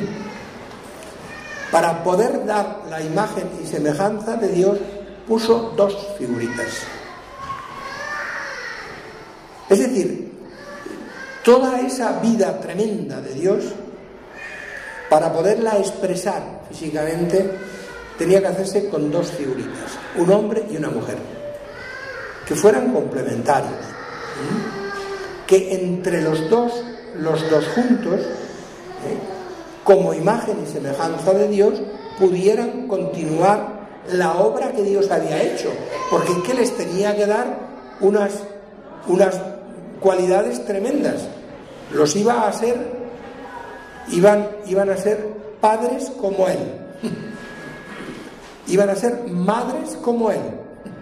Para poder dar la imagen y semejanza de Dios, puso dos figuritas. Es decir, toda esa vida tremenda de Dios, para poderla expresar físicamente, tenía que hacerse con dos figuritas, un hombre y una mujer, que fueran complementarios, ¿sí? Que entre los dos los dos juntos, ¿eh? como imagen y semejanza de Dios, pudieran continuar la obra que Dios había hecho, porque es que les tenía que dar unas, unas cualidades tremendas. Los iba a ser, iban, iban a ser padres como Él, iban a ser madres como Él.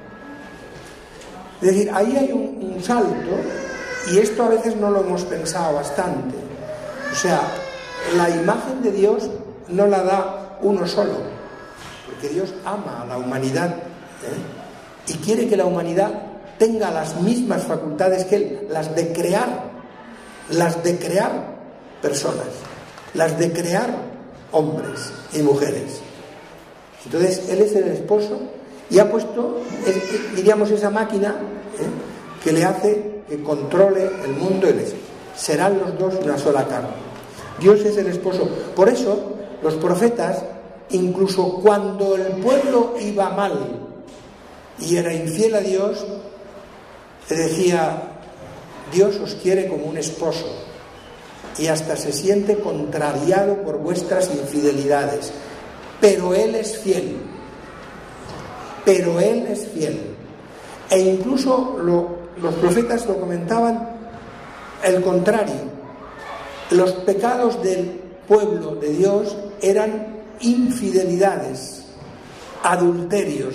Es decir, ahí hay un, un salto, y esto a veces no lo hemos pensado bastante. O sea, la imagen de Dios no la da uno solo, porque Dios ama a la humanidad, ¿eh? y quiere que la humanidad tenga las mismas facultades que Él, las de crear, las de crear personas, las de crear hombres y mujeres. Entonces, Él es el esposo y ha puesto, diríamos, esa máquina, ¿eh? que le hace que controle el mundo. Él es. Serán los dos una sola carne. Dios es el esposo. Por eso, los profetas, incluso cuando el pueblo iba mal y era infiel a Dios, le decía: Dios os quiere como un esposo, y hasta se siente contrariado por vuestras infidelidades, pero Él es fiel, pero Él es fiel. E incluso lo, los profetas lo comentaban el contrario. Los pecados del pueblo de Dios eran infidelidades, adulterios,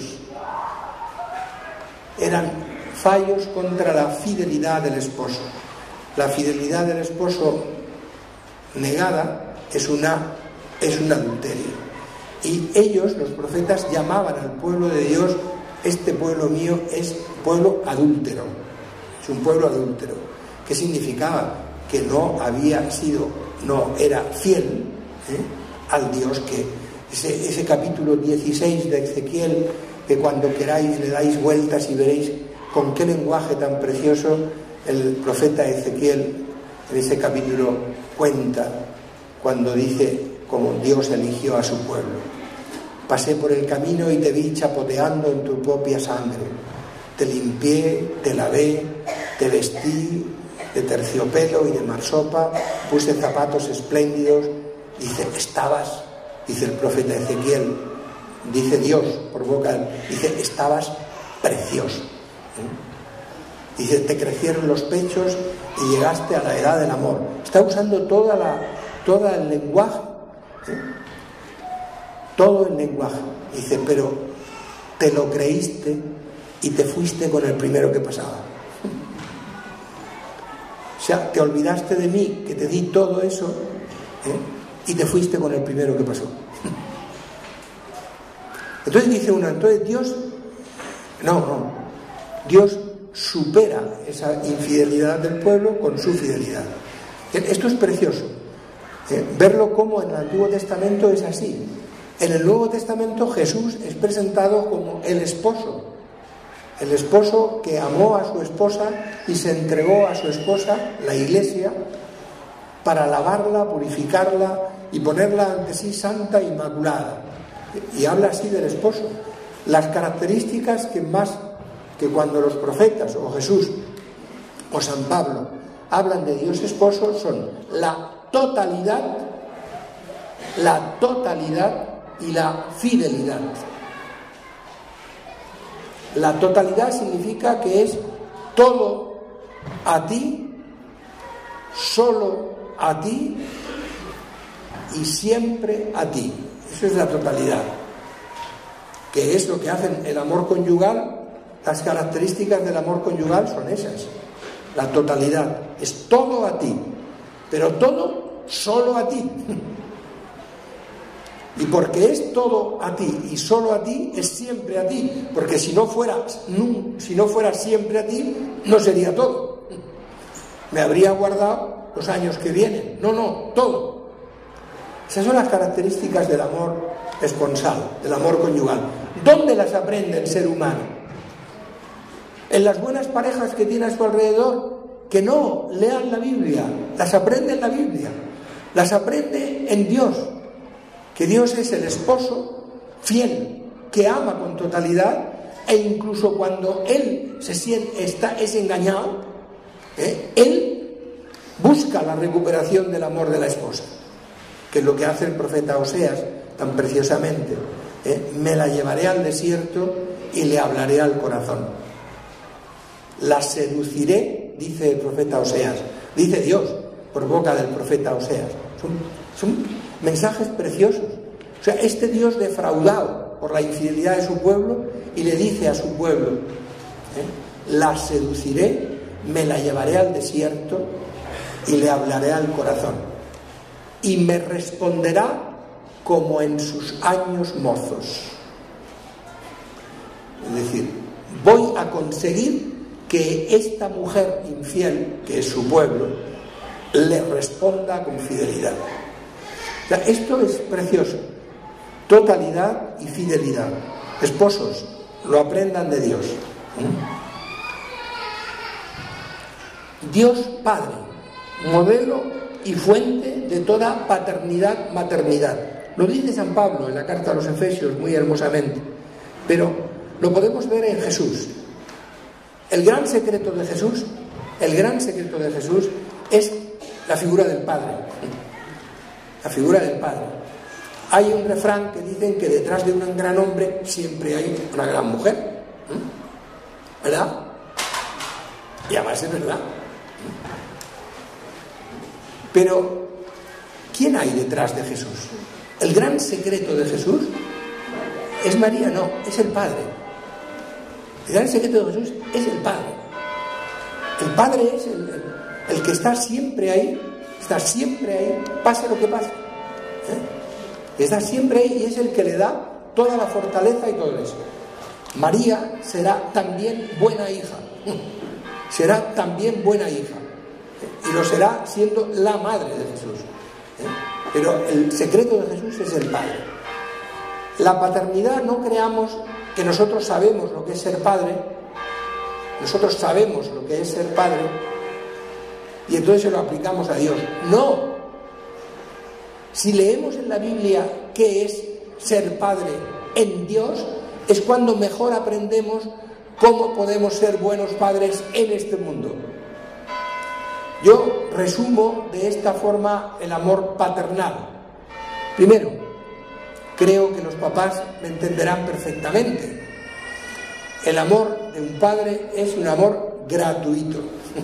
eran fallos contra la fidelidad del esposo. La fidelidad del esposo negada es, una, es un adulterio. Y ellos, los profetas, llamaban al pueblo de Dios: este pueblo mío es pueblo adúltero, es un pueblo adúltero. ¿Qué significaba? Que no había sido, no era fiel, ¿eh? al Dios que... Ese, ese capítulo dieciséis de Ezequiel, que cuando queráis le dais vueltas y veréis con qué lenguaje tan precioso el profeta Ezequiel en ese capítulo cuenta cuando dice cómo Dios eligió a su pueblo. Pasé por el camino y te vi chapoteando en tu propia sangre. Te limpié, te lavé, te vestí de terciopelo y de marsopa, puse zapatos espléndidos. Dice, estabas, dice el profeta Ezequiel, dice Dios por boca, dice, estabas precioso. ¿Eh? Dice, te crecieron los pechos y llegaste a la edad del amor. Está usando toda la, todo el lenguaje, ¿eh? todo el lenguaje. Dice, pero te lo creíste y te fuiste con el primero que pasaba. O sea, te olvidaste de mí, que te di todo eso, ¿eh? y te fuiste con el primero que pasó. Entonces dice uno, entonces Dios, no, no, Dios supera esa infidelidad del pueblo con su fidelidad. Esto es precioso, ¿eh? verlo como en el Antiguo Testamento es así. En el Nuevo Testamento Jesús es presentado como el esposo, el esposo que amó a su esposa y se entregó a su esposa, la Iglesia, para lavarla, purificarla y ponerla ante sí santa e inmaculada. Y habla así del esposo. Las características que más, que cuando los profetas o Jesús o San Pablo hablan de Dios esposo, son la totalidad, la totalidad y la fidelidad. La totalidad significa que es todo a ti, solo a ti y siempre a ti. Eso es la totalidad, que es lo que hacen el amor conyugal. Las características del amor conyugal son esas, la totalidad, es todo a ti, pero todo solo a ti. Y porque es todo a ti y solo a ti, es siempre a ti, porque si no fuera, si no fuera siempre a ti, no sería todo. Me habría guardado los años que vienen. No, no, todo. Esas son las características del amor esponsal, del amor conyugal. ¿Dónde las aprende el ser humano? En las buenas parejas que tiene a su alrededor, que no lean la Biblia, las aprende en la Biblia, las aprende en Dios, que Dios es el esposo fiel, que ama con totalidad, e incluso cuando él se siente, está, es engañado, ¿eh? él busca la recuperación del amor de la esposa, que es lo que hace el profeta Oseas tan preciosamente. ¿eh? Me la llevaré al desierto y le hablaré al corazón. La seduciré, dice el profeta Oseas, dice Dios por boca del profeta Oseas. Son, son mensajes preciosos. O sea, este Dios defraudado por la infidelidad de su pueblo, y le dice a su pueblo, ¿eh? la seduciré, me la llevaré al desierto y le hablaré al corazón, y me responderá como en sus años mozos. Es decir, voy a conseguir que esta mujer infiel, que es su pueblo, le responda con fidelidad. O sea, esto es precioso. Totalidad y fidelidad. Esposos, lo aprendan de Dios. Dios Padre, modelo y fuente de toda paternidad, maternidad. Lo dice San Pablo en la carta a los Efesios muy hermosamente, pero lo podemos ver en Jesús. El gran secreto de Jesús, el gran secreto de Jesús es la figura del Padre. La figura del Padre. Hay un refrán que dicen que detrás de un gran hombre siempre hay una gran mujer, ¿verdad? Y además es verdad. Pero ¿quién hay detrás de Jesús? El gran secreto de Jesús es María, no, es el Padre. El gran secreto de Jesús es el Padre. El Padre es el, el, el que está siempre ahí, está siempre ahí, pase lo que pase. ¿eh? Está siempre ahí y es el que le da toda la fortaleza y todo eso. María será también buena hija. Será también buena hija. Y lo será siendo la madre de Jesús. ¿eh? Pero el secreto de Jesús es el Padre. La paternidad, no creamos que nosotros sabemos lo que es ser padre. Nosotros sabemos lo que es ser padre y entonces se lo aplicamos a Dios. No. Si leemos en la Biblia qué es ser padre en Dios, es cuando mejor aprendemos cómo podemos ser buenos padres en este mundo. Yo resumo de esta forma el amor paternal. Primero, creo que los papás me entenderán perfectamente. El amor de un padre es un amor gratuito.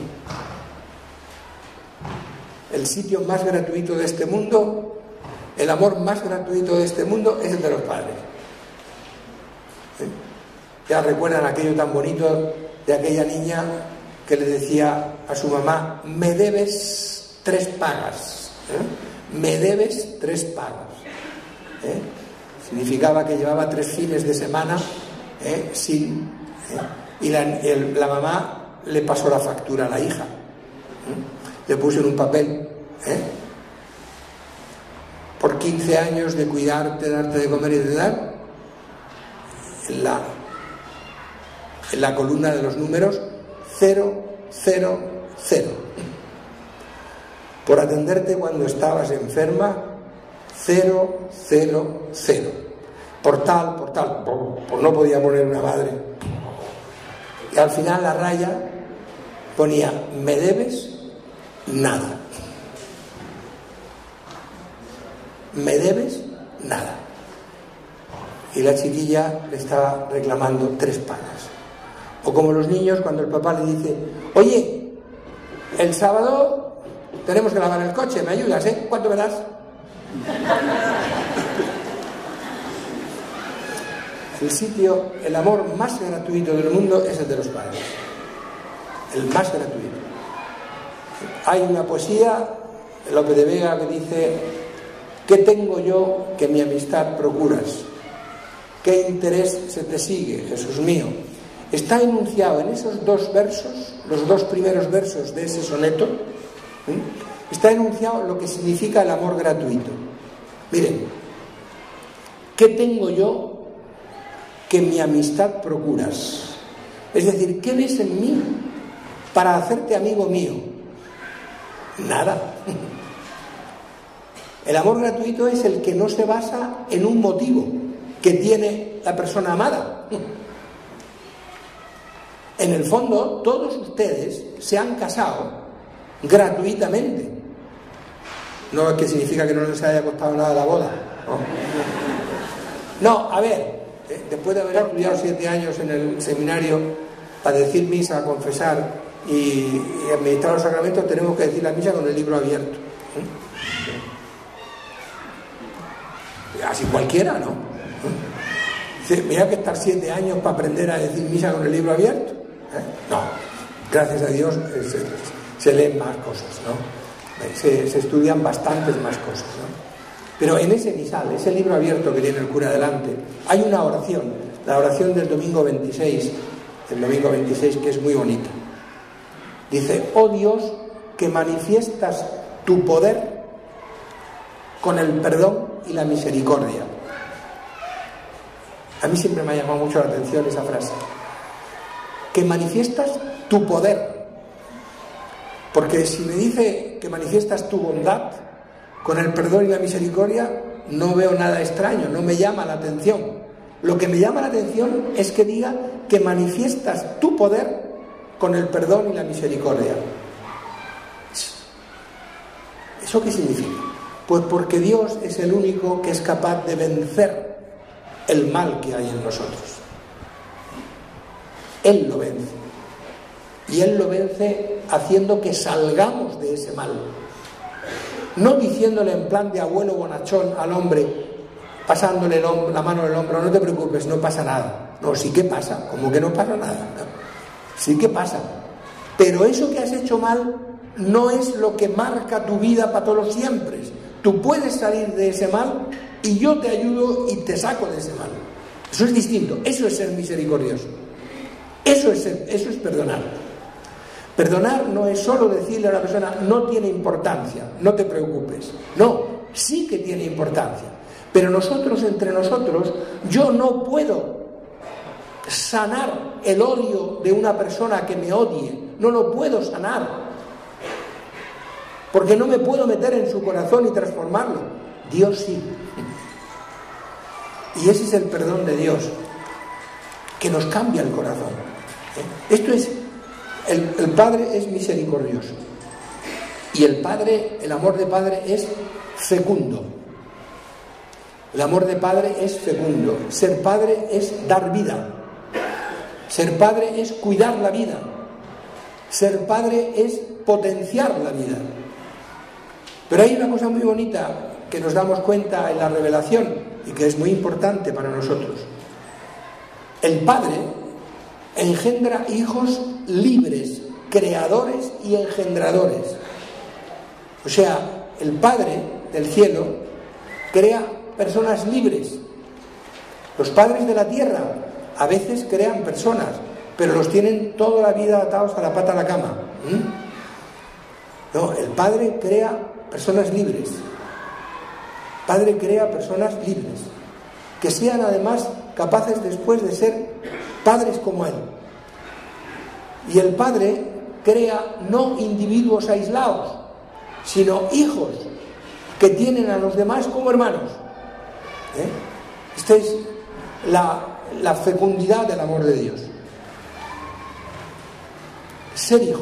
El sitio más gratuito de este mundo, el amor más gratuito de este mundo es el de los padres. ¿Eh? Ya recuerdan aquello tan bonito de aquella niña que le decía a su mamá, me debes tres pagas, ¿eh? me debes tres pagas. ¿Eh? Significaba que llevaba tres fines de semana ¿eh? sin... ¿eh? y la, el, la mamá le pasó la factura a la hija. ¿eh? Le puso en un papel, ¿eh? por quince años de cuidarte, darte de comer y de dar, en la, en la columna de los números, cero, cero, cero. Por atenderte cuando estabas enferma, cero, cero, cero. Por tal, por tal, por, por no podía poner una madre. Y al final la raya ponía, me debes nada. Me debes nada. Y la chiquilla le estaba reclamando tres pagas. O como los niños cuando el papá le dice, oye, el sábado tenemos que lavar el coche, ¿me ayudas, eh? ¿Cuánto me das? El sitio, el amor más gratuito del mundo es el de los padres. El más gratuito. Hay una poesía de Lope de Vega que dice, ¿qué tengo yo que mi amistad procuras? ¿Qué interés se te sigue, Jesús mío? Está enunciado en esos dos versos, los dos primeros versos de ese soneto, ¿eh? está enunciado lo que significa el amor gratuito. Miren, ¿qué tengo yo que mi amistad procuras? Es decir, ¿qué ves en mí para hacerte amigo mío? Nada. El amor gratuito es el que no se basa en un motivo que tiene la persona amada. En el fondo, todos ustedes se han casado gratuitamente. No es que significa que no les haya costado nada la boda, no, no a ver, eh, después de haber estudiado siete años en el seminario para decir misa, confesar y, y administrar los sacramentos, tenemos que decir la misa con el libro abierto. ¿Eh? Así cualquiera, ¿no? Dice, mira que estar siete años para aprender a decir misa con el libro abierto. ¿Eh? No, gracias a Dios eh, se, se leen más cosas, ¿no? Se, se estudian bastantes más cosas, ¿no? Pero en ese misal, ese libro abierto que tiene el cura delante, hay una oración, la oración del domingo veintiséis, el domingo veintiséis, que es muy bonita. Dice: oh Dios, que manifiestas tu poder con el perdón y la misericordia. A mí siempre me ha llamado mucho la atención esa frase. Que manifiestas tu poder. Porque si me dice que manifiestas tu bondad con el perdón y la misericordia, no veo nada extraño, no me llama la atención. Lo que me llama la atención es que diga que manifiestas tu poder con el perdón y la misericordia. ¿Eso qué significa? Pues porque Dios es el único que es capaz de vencer el mal que hay en nosotros. Él lo vence. Y Él lo vence haciendo que salgamos de ese mal. No diciéndole en plan de abuelo bonachón al hombre, pasándole el hombro, la mano en el hombro, no te preocupes, no pasa nada. No, sí que pasa, como que no pasa nada. Sí que pasa. Pero eso que has hecho mal no es lo que marca tu vida para todos los siempre. Tú puedes salir de ese mal y yo te ayudo y te saco de ese mal. Eso es distinto, eso es ser misericordioso. Eso es, ser, eso es perdonar. Perdonar no es solo decirle a una persona, no tiene importancia, no te preocupes. No, sí que tiene importancia. Pero nosotros, entre nosotros, yo no puedo sanar el odio de una persona que me odie. No lo puedo sanar. Porque no me puedo meter en su corazón y transformarlo. Dios sí. Y ese es el perdón de Dios, que nos cambia el corazón. ¿Eh? Esto es... El, el Padre es misericordioso y el Padre, el amor de Padre es fecundo. El amor de Padre es fecundo. Ser Padre es dar vida. Ser Padre es cuidar la vida. Ser Padre es potenciar la vida. Pero hay una cosa muy bonita que nos damos cuenta en la revelación y que es muy importante para nosotros. El Padre engendra hijos libres, creadores y engendradores. O sea, el Padre del cielo crea personas libres. Los padres de la tierra a veces crean personas, pero los tienen toda la vida atados a la pata de la cama. ¿Mm? No, el Padre crea personas libres. El Padre crea personas libres, que sean además capaces después de ser padres como Él. Y el Padre crea no individuos aislados, sino hijos que tienen a los demás como hermanos. ¿Eh? Esta es la, la fecundidad del amor de Dios. Ser hijo.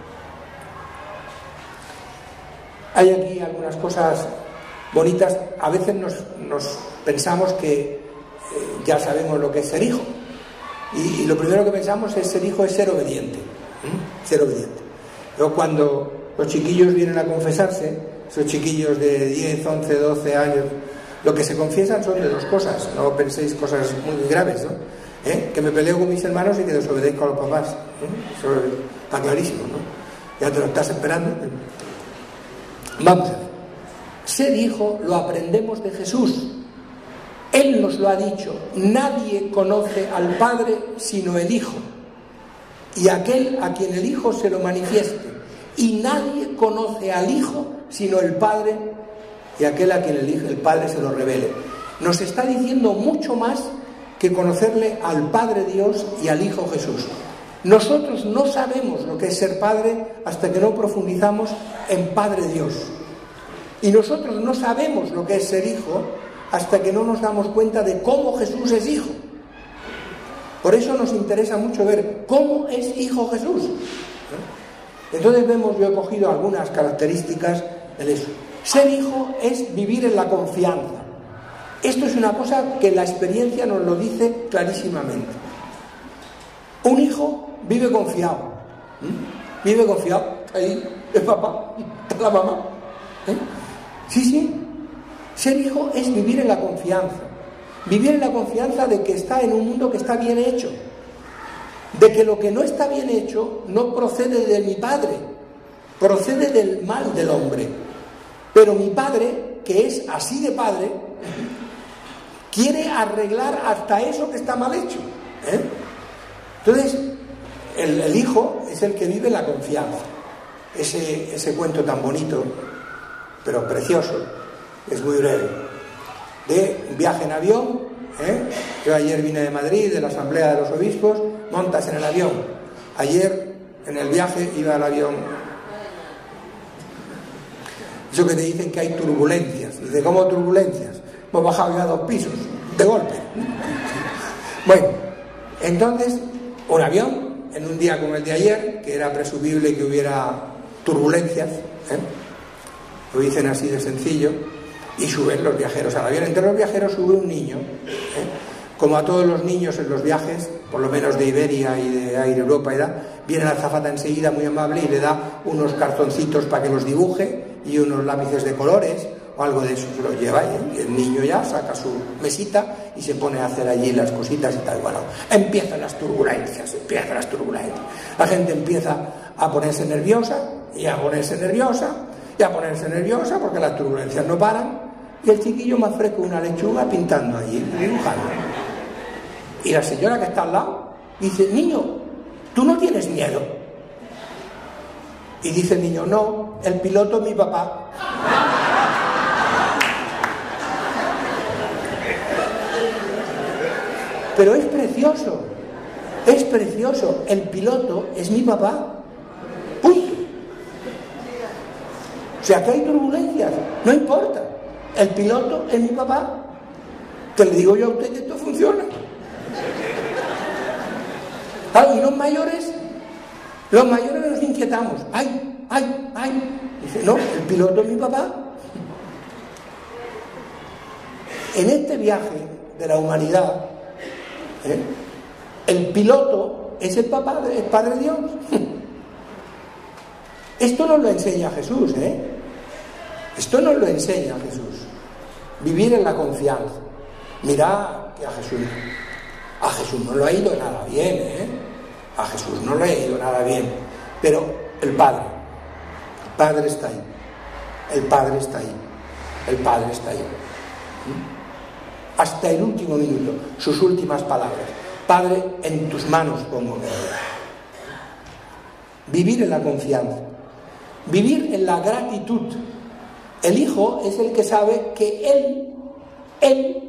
Hay aquí algunas cosas bonitas. A veces nos, nos pensamos que eh, ya sabemos lo que es ser hijo. Y, y lo primero que pensamos es ser hijo es ser obediente. ¿Mm? Ser obediente. Yo cuando los chiquillos vienen a confesarse, esos chiquillos de diez, once, doce años, lo que se confiesan son de dos cosas. No penséis cosas muy graves, ¿no? ¿Eh? Que me peleo con mis hermanos y que desobedezco a los papás. ¿Eh? Eso está clarísimo, ¿no? Ya te lo estás esperando. Vamos a ver. Ser hijo lo aprendemos de Jesús. Él nos lo ha dicho: nadie conoce al Padre sino el Hijo, y aquel a quien el Hijo se lo manifieste. Y nadie conoce al Hijo sino el Padre, y aquel a quien el, Hijo, el Padre se lo revele. Nos está diciendo mucho más que conocerle al Padre Dios y al Hijo Jesús. Nosotros no sabemos lo que es ser padre hasta que no profundizamos en Padre Dios. Y nosotros no sabemos lo que es ser hijo hasta que no nos damos cuenta de cómo Jesús es hijo. Por eso nos interesa mucho ver cómo es hijo Jesús. Entonces vemos, yo he cogido algunas características de eso. Ser hijo es vivir en la confianza. Esto es una cosa que la experiencia nos lo dice clarísimamente. Un hijo vive confiado. ¿Mm? Vive confiado. Ahí, el papá, está la mamá. ¿Eh? Sí, sí. Ser hijo es vivir en la confianza. Vivir en la confianza de que está en un mundo que está bien hecho. De que lo que no está bien hecho no procede de mi padre, procede del mal del hombre. Pero mi padre, que es así de padre, quiere arreglar hasta eso que está mal hecho. ¿Eh? Entonces, el, el hijo es el que vive la confianza. Ese, ese cuento tan bonito, pero precioso, es muy breve, de un viaje en avión. ¿eh? Yo ayer vine de Madrid, de la Asamblea de los Obispos, montas en el avión. Ayer, en el viaje, iba al avión. Eso que te dicen que hay turbulencias. Dice, ¿cómo turbulencias? Hemos bajado ya dos pisos, de golpe. Bueno, entonces, un avión, en un día como el de ayer, que era presumible que hubiera turbulencias, ¿eh? Lo dicen así de sencillo, y suben los viajeros al avión. Entre los viajeros sube un niño, ¿eh? Como a todos los niños en los viajes, por lo menos de Iberia y de Air Europa, y da, viene la azafata enseguida muy amable y le da unos cartoncitos para que los dibuje y unos lápices de colores o algo de eso, se los lleva, ¿eh? Y el niño ya saca su mesita y se pone a hacer allí las cositas y tal. Bueno, empiezan las turbulencias, empiezan las turbulencias. La gente empieza a ponerse nerviosa y a ponerse nerviosa y a ponerse nerviosa porque las turbulencias no paran, y el chiquillo más fresco una lechuga pintando allí, dibujando. Y la señora que está al lado dice, niño, ¿tú no tienes miedo? Y dice el niño, no, el piloto es mi papá. Pero es precioso, es precioso, el piloto es mi papá. Punto. O sea, que hay turbulencias, no importa, el piloto es mi papá. Que le digo yo a usted que esto funciona. Ah, y los mayores, los mayores nos inquietamos. ¡Ay, ay, ay! Dice, no, el piloto es mi papá. En este viaje de la humanidad, ¿eh? el piloto es el papá, el Padre Dios. Esto nos lo enseña Jesús, ¿eh? Esto nos lo enseña Jesús. Vivir en la confianza. Mirad que a Jesús, a Jesús no lo ha ido nada bien, ¿eh? A Jesús no le ha ido nada bien. Pero el Padre, el Padre está ahí. El Padre está ahí. El Padre está ahí. ¿Mm? Hasta el último minuto, sus últimas palabras. Padre, en tus manos pongo mi vida. Vivir en la confianza. Vivir en la gratitud. El hijo es el que sabe que él, él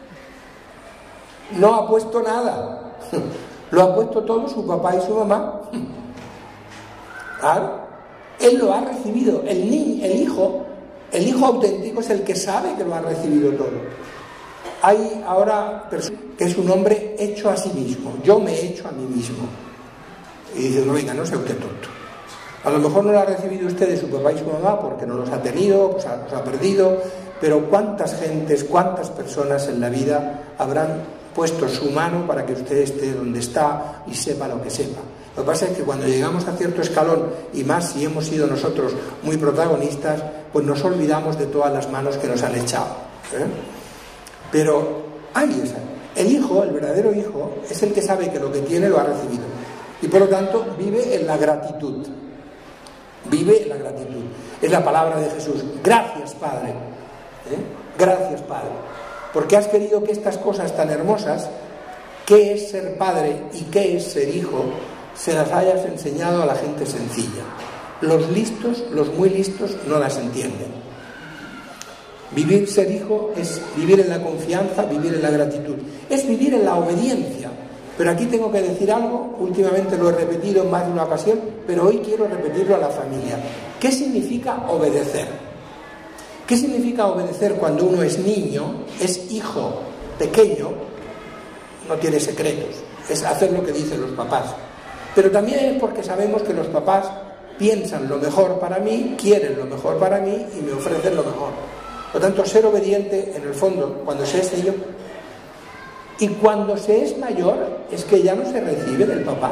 no ha puesto nada. Lo ha puesto todo su papá y su mamá. Claro, él lo ha recibido. El niño, el hijo, el hijo auténtico es el que sabe que lo ha recibido todo. Hay ahora personas que es un hombre hecho a sí mismo. Yo me he hecho a mí mismo. Y dice, no, venga, no sea usted tonto. A lo mejor no lo ha recibido usted de su papá y su mamá porque no los ha tenido, pues ha, los ha perdido, pero cuántas gentes, cuántas personas en la vida habrán puesto su mano para que usted esté donde está y sepa lo que sepa. Lo que pasa es que cuando llegamos a cierto escalón, y más si hemos sido nosotros muy protagonistas, pues nos olvidamos de todas las manos que nos han echado, ¿eh? Pero ahí está. El hijo, el verdadero hijo, es el que sabe que lo que tiene lo ha recibido. Y por lo tanto vive en la gratitud. Vive en la gratitud. Es la palabra de Jesús. Gracias, Padre. ¿Eh? Gracias, Padre. Porque has querido que estas cosas tan hermosas, qué es ser padre y qué es ser hijo, se las hayas enseñado a la gente sencilla. Los listos, los muy listos, no las entienden. Vivir, ser hijo, es vivir en la confianza, vivir en la gratitud. Es vivir en la obediencia. Pero aquí tengo que decir algo, últimamente lo he repetido en más de una ocasión, pero hoy quiero repetirlo a la familia. ¿Qué significa obedecer? ¿Qué significa obedecer cuando uno es niño, es hijo pequeño, no tiene secretos? Es hacer lo que dicen los papás. Pero también es porque sabemos que los papás piensan lo mejor para mí, quieren lo mejor para mí y me ofrecen lo mejor. Por lo tanto, ser obediente, en el fondo, cuando se es niño, y cuando se es mayor, es que ya no se recibe del papá.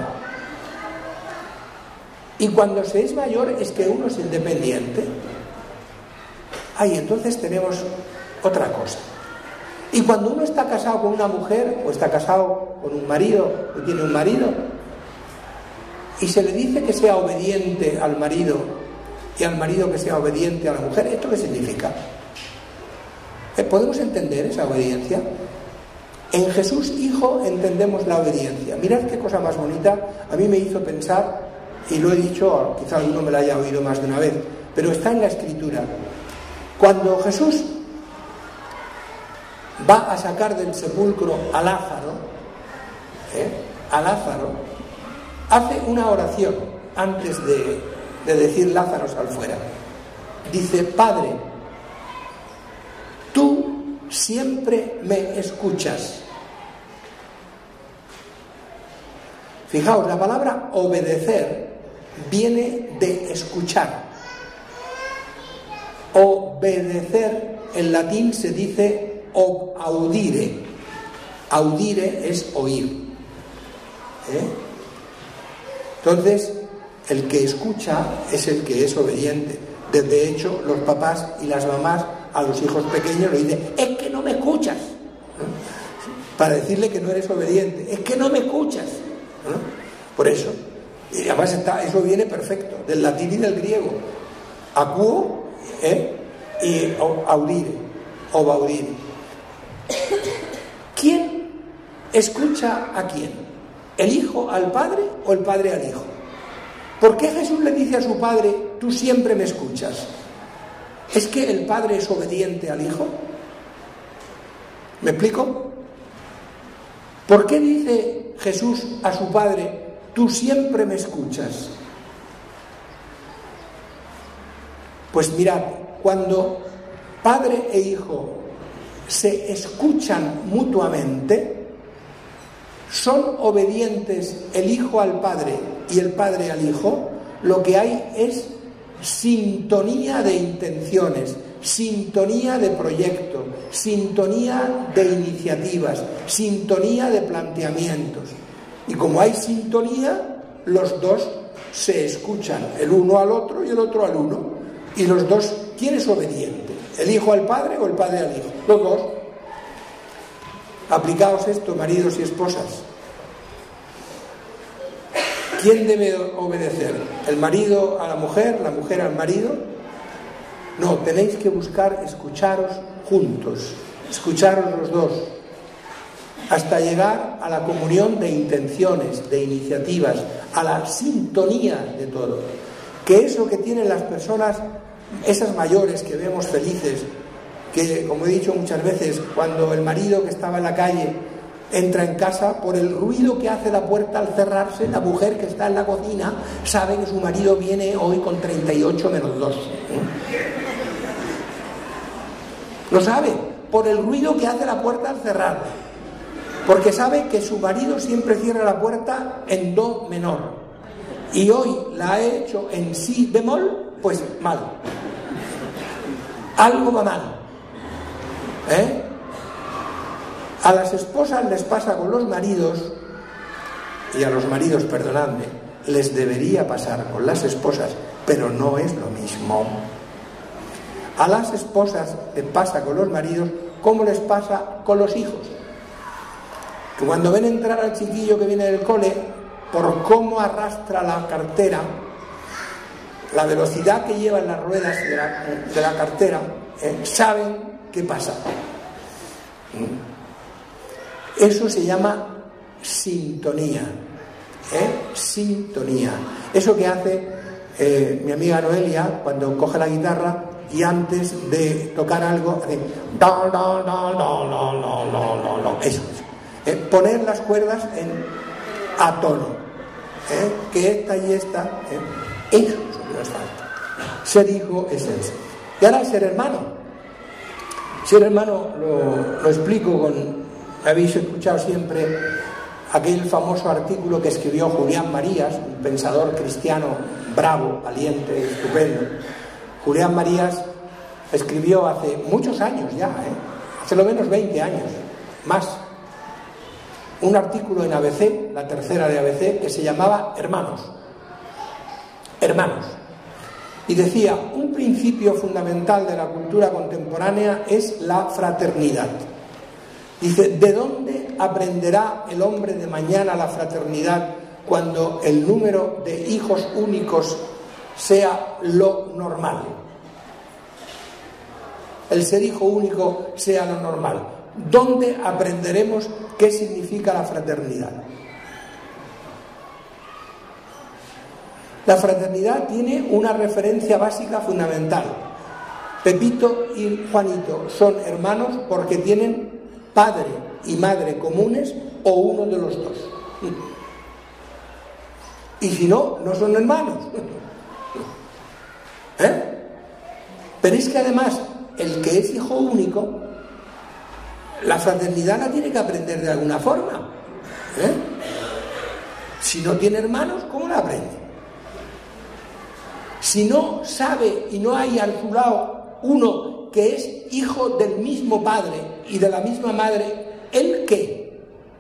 Y cuando se es mayor, es que uno es independiente. Ahí entonces tenemos otra cosa. Y cuando uno está casado con una mujer, o está casado con un marido, o tiene un marido, y se le dice que sea obediente al marido, y al marido que sea obediente a la mujer, ¿esto qué significa? ¿Podemos entender esa obediencia? En Jesús, Hijo, entendemos la obediencia. Mirad qué cosa más bonita. A mí me hizo pensar, y lo he dicho, quizá alguno me lo haya oído más de una vez, pero está en la Escritura. Cuando Jesús va a sacar del sepulcro a Lázaro, ¿eh? a Lázaro, hace una oración antes de, de decir Lázaro sal fuera. Dice: Padre, tú siempre me escuchas. Fijaos, la palabra obedecer viene de escuchar. Obedecer en latín se dice audire. Audire es oír. ¿Eh? Entonces, el que escucha es el que es obediente. De hecho, los papás y las mamás a los hijos pequeños le dicen: es que no me escuchas, ¿no? Para decirle que no eres obediente. Es que no me escuchas, ¿no? Por eso. Y además está, eso viene perfecto del latín y del griego. Acuo, ¿eh? y audire, o audire. ¿Quién escucha a quién? ¿El hijo al padre o el padre al hijo? ¿Por qué Jesús le dice a su padre: tú siempre me escuchas? ¿Es que el padre es obediente al hijo? ¿Me explico? ¿Por qué dice Jesús a su padre: tú siempre me escuchas? Pues mirad, cuando padre e hijo se escuchan mutuamente, son obedientes el hijo al padre y el padre al hijo, lo que hay es sintonía de intenciones, sintonía de proyecto, sintonía de iniciativas, sintonía de planteamientos. Y como hay sintonía, los dos se escuchan, el uno al otro y el otro al uno. Y los dos, ¿quién es obediente? ¿El hijo al padre o el padre al hijo? Los dos. Aplicaos esto, maridos y esposas. ¿Quién debe obedecer? ¿El marido a la mujer? ¿La mujer al marido? No, tenéis que buscar escucharos juntos, escucharos los dos, hasta llegar a la comunión de intenciones, de iniciativas, a la sintonía de todo. Que es lo que tienen las personas, esas mayores que vemos felices, que, como he dicho muchas veces, cuando el marido que estaba en la calle entra en casa, por el ruido que hace la puerta al cerrarse, la mujer que está en la cocina sabe que su marido viene hoy con treinta y ocho menos dos. Lo sabe, por el ruido que hace la puerta al cerrar, porque sabe que su marido siempre cierra la puerta en do menor, y hoy la ha hecho en si bemol, pues mal. Algo va mal. ¿Eh? A las esposas les pasa con los maridos, y a los maridos, perdonadme, les debería pasar con las esposas, pero no es lo mismo. A las esposas les pasa con los maridos como les pasa con los hijos. Que cuando ven entrar al chiquillo que viene del cole, por cómo arrastra la cartera, la velocidad que lleva en las ruedas de la, de la cartera, eh, saben qué pasa. Eso se llama sintonía. ¿eh? Sintonía. Eso que hace eh, mi amiga Noelia cuando coge la guitarra y antes de tocar algo hace do, do, do, do, do, do, do, do. Eso es. Eh, poner las cuerdas en a tono. ¿eh? Que esta y esta. ¿eh? Eso es lo que nos falta. Ser hijo es eso. Y ahora ser hermano. Ser hermano lo, lo explico con... Habéis escuchado siempre aquel famoso artículo que escribió Julián Marías, un pensador cristiano bravo, valiente, estupendo. Julián Marías escribió hace muchos años ya, ¿eh? hace lo menos veinte años, más, un artículo en A B C, la tercera de A B C, que se llamaba Hermanos. Hermanos. Y decía, un principio fundamental de la cultura contemporánea es la fraternidad. Dice, ¿de dónde aprenderá el hombre de mañana la fraternidad cuando el número de hijos únicos sea lo normal? El ser hijo único sea lo normal. ¿Dónde aprenderemos qué significa la fraternidad? La fraternidad tiene una referencia básica fundamental. Pepito y Juanito son hermanos porque tienen padre y madre comunes o uno de los dos. Y si no, no son hermanos. ¿Eh? Pero es que además, el que es hijo único, la fraternidad la tiene que aprender de alguna forma. ¿Eh? Si no tiene hermanos, ¿cómo la aprende? Si no sabe y no hay al su lado uno que es hijo del mismo padre y de la misma madre, ¿el qué?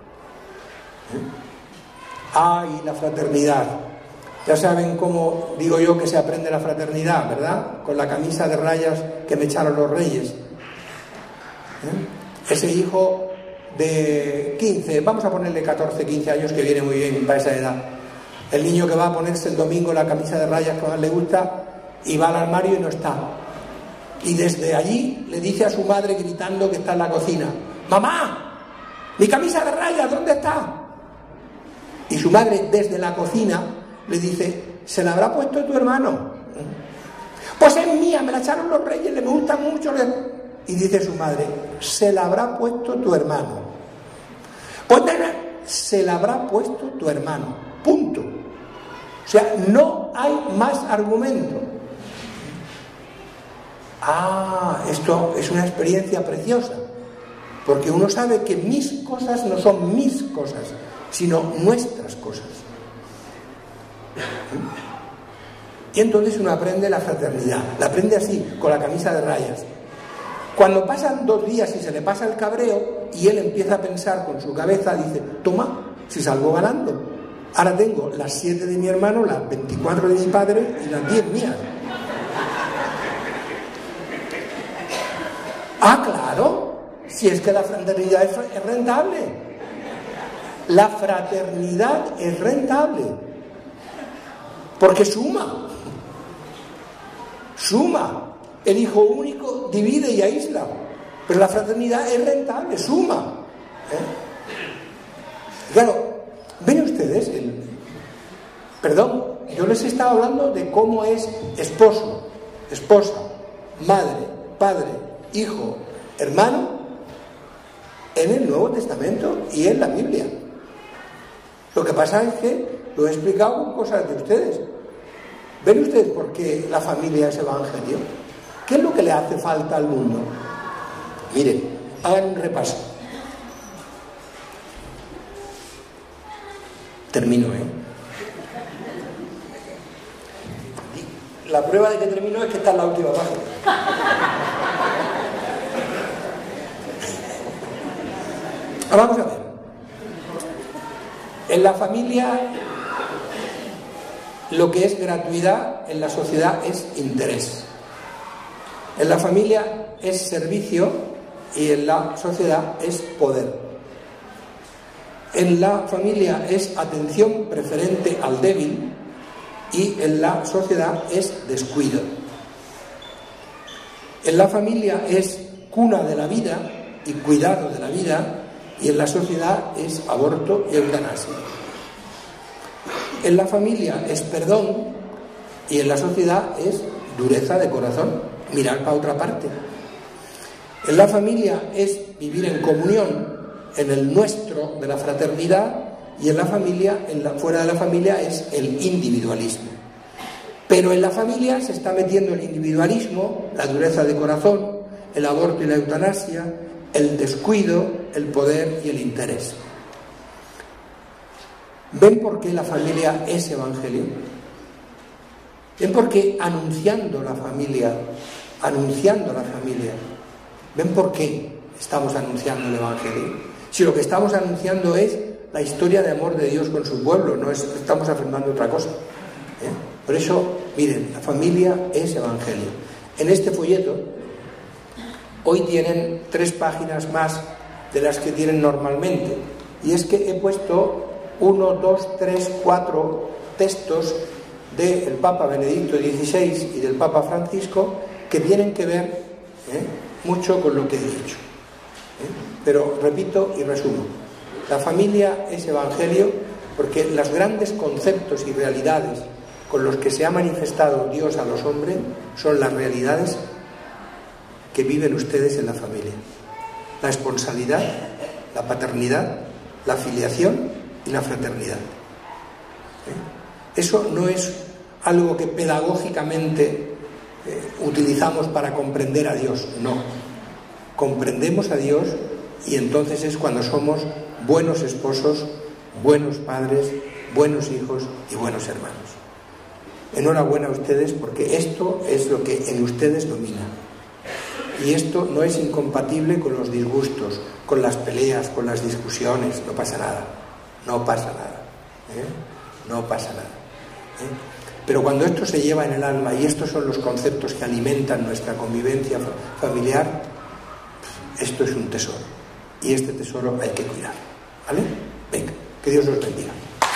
¡Ay, la fraternidad! Ya saben cómo digo yo que se aprende la fraternidad, ¿verdad? Con la camisa de rayas que me echaron los reyes. ¿Eh? Ese hijo de quince, vamos a ponerle catorce, quince años, que viene muy bien para esa edad. El niño que va a ponerse el domingo la camisa de rayas que más le gusta y va al armario y no está. Y desde allí le dice a su madre gritando que está en la cocina: ¡Mamá! ¡Mi camisa de rayas! ¿Dónde está? Y su madre desde la cocina le dice: ¿se la habrá puesto tu hermano? Pues es mía, me la echaron los reyes, le me gusta mucho. Y dice su madre: ¿se la habrá puesto tu hermano? Pues nena, se la habrá puesto tu hermano. Punto. O sea, no hay más argumento. Ah, esto es una experiencia preciosa, porque uno sabe que mis cosas no son mis cosas, sino nuestras cosas. Y entonces uno aprende la fraternidad, la aprende así, con la camisa de rayas. Cuando pasan dos días y se le pasa el cabreo y él empieza a pensar con su cabeza, dice: toma, si salgo ganando. Ahora tengo las siete de mi hermano, las veinticuatro de mi padre y las diez mías. Ah, claro, si es que la fraternidad es rentable. La fraternidad es rentable. Porque suma. Suma. El hijo único divide y aísla. Pero la fraternidad es rentable, suma. ¿Eh? Claro, ven ustedes, el... perdón, yo les estaba hablando de cómo es esposo, esposa, madre, padre, hijo, hermano, en el Nuevo Testamento y en la Biblia. Lo que pasa es que lo he explicado con cosas de ustedes. ¿Ven ustedes por qué la familia es evangelio? ¿Qué es lo que le hace falta al mundo? Miren, hagan un repaso. Termino, ¿eh? La prueba de que termino es que está en la última página. Vamos a ver. En la familia, lo que es gratuidad en la sociedad es interés. En la familia es servicio y en la sociedad es poder. En la familia es atención preferente al débil y en la sociedad es descuido. En la familia es cuna de la vida y cuidado de la vida y en la sociedad es aborto y eutanasia. En la familia es perdón y en la sociedad es dureza de corazón, mirar para otra parte. En la familia es vivir en comunión, en el nuestro de la fraternidad, y en la familia, en la, fuera de la familia es el individualismo. Pero en la familia se está metiendo el individualismo, la dureza de corazón, el aborto y la eutanasia, el descuido, el poder y el interés. ¿Ven por qué la familia es evangelio? ¿Ven por qué anunciando la familia, anunciando la familia? ¿Ven por qué estamos anunciando el Evangelio? Si lo que estamos anunciando es la historia de amor de Dios con su pueblo, no es, estamos afirmando otra cosa, ¿eh? Por eso, miren, la familia es Evangelio. En este folleto, hoy tienen tres páginas más de las que tienen normalmente, y es que he puesto uno, dos, tres, cuatro textos del Papa Benedicto dieciséis y del Papa Francisco que tienen que ver ¿eh? mucho con lo que he dicho. ¿eh? Pero repito y resumo, la familia es Evangelio porque los grandes conceptos y realidades con los que se ha manifestado Dios a los hombres son las realidades que viven ustedes en la familia. La esponsabilidad, la paternidad, la filiación y la fraternidad. ¿Eh? Eso no es algo que pedagógicamente eh, utilizamos para comprender a Dios, no. Comprendemos a Dios y entonces es cuando somos buenos esposos, buenos padres, buenos hijos y buenos hermanos. Enhorabuena a ustedes porque esto es lo que en ustedes domina. Y esto no es incompatible con los disgustos, con las peleas, con las discusiones, no pasa nada, no pasa nada, ¿eh? no pasa nada. ¿eh? Pero cuando esto se lleva en el alma y estos son los conceptos que alimentan nuestra convivencia familiar, esto es un tesoro y este tesoro hay que cuidar, ¿vale? Venga, que Dios los bendiga.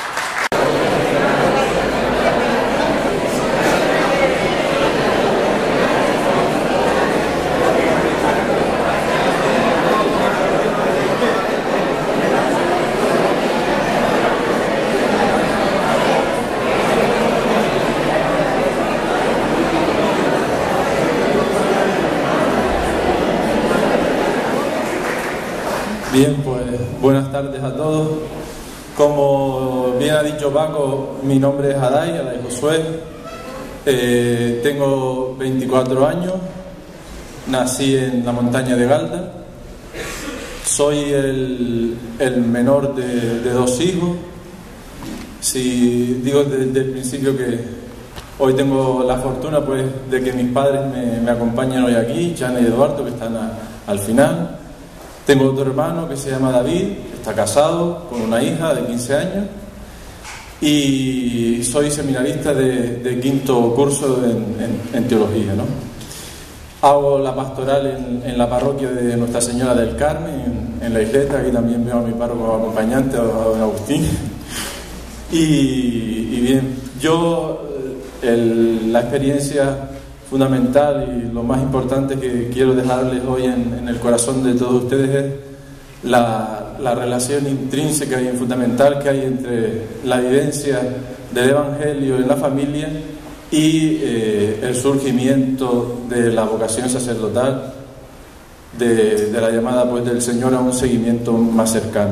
Bien, pues buenas tardes a todos. Como bien ha dicho Paco, mi nombre es Adai, Adai Josué. Eh, tengo veinticuatro años, nací en la montaña de Galda. Soy el, el menor de, de dos hijos. Si digo desde el principio que hoy tengo la fortuna pues de que mis padres me, me acompañan hoy aquí, Chana y Eduardo, que están a, al final. Tengo otro hermano que se llama David, está casado con una hija de quince años y soy seminarista de, de quinto curso en, en, en teología, ¿no? Hago la pastoral en, en la parroquia de Nuestra Señora del Carmen, en, en la isleta. Aquí también veo a mi párroco acompañante, a don Agustín. Y, y bien, yo el, la experiencia fundamental y lo más importante que quiero dejarles hoy en, en el corazón de todos ustedes es la, la relación intrínseca y fundamental que hay entre la vivencia del Evangelio en la familia y eh, el surgimiento de la vocación sacerdotal, de, de la llamada pues del Señor a un seguimiento más cercano.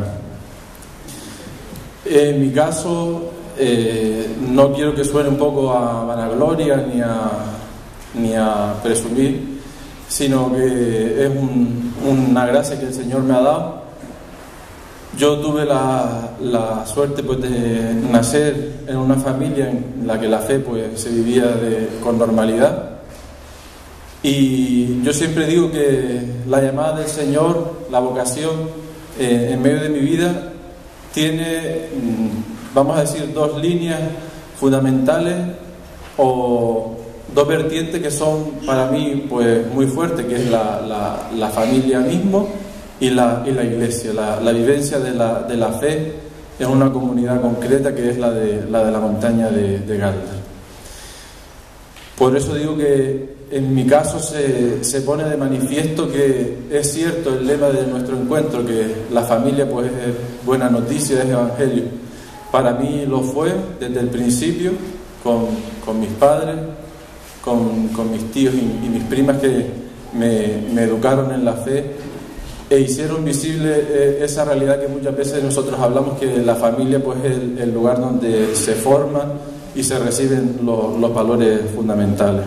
En mi caso, eh, no quiero que suene un poco a vanagloria ni a ni a presumir, sino que es un, una gracia que el Señor me ha dado. Yo tuve la, la suerte pues de nacer en una familia en la que la fe pues se vivía de, con normalidad, y yo siempre digo que la llamada del Señor, la vocación eh, en medio de mi vida tiene, vamos a decir, dos líneas fundamentales o dos vertientes que son para mí pues muy fuertes, que es la, la, la familia mismo y la, y la iglesia, la, la vivencia de la, de la fe en una comunidad concreta que es la de la, de la montaña de, de Galda. Por eso digo que en mi caso se, se pone de manifiesto que es cierto el lema de nuestro encuentro, que la familia pues es buena noticia, es evangelio. Para mí lo fue desde el principio, con, con mis padres, Con, con mis tíos y, y mis primas que me, me educaron en la fe e hicieron visible eh, esa realidad que muchas veces nosotros hablamos, que la familia pues es el, el lugar donde se forman y se reciben lo, los valores fundamentales.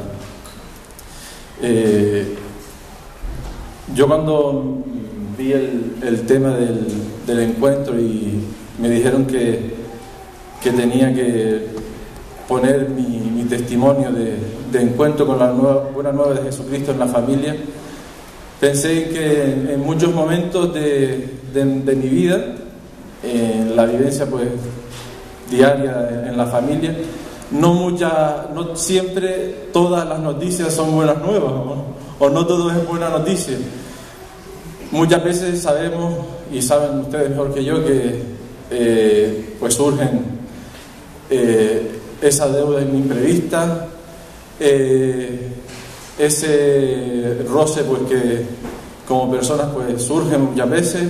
Eh, yo cuando vi el, el tema del, del encuentro y me dijeron que, que tenía que poner mi, mi testimonio de, de encuentro con la nueva, buena nueva de Jesucristo en la familia. Pensé que en, en muchos momentos de, de, de mi vida, en la vivencia pues diaria en, en la familia, no mucha, no siempre todas las noticias son buenas nuevas, ¿no? O no todo es buena noticia. Muchas veces sabemos, y saben ustedes mejor que yo, que eh, pues surgen eh, esa deuda imprevista, eh, ese roce pues que como personas pues surgen muchas veces,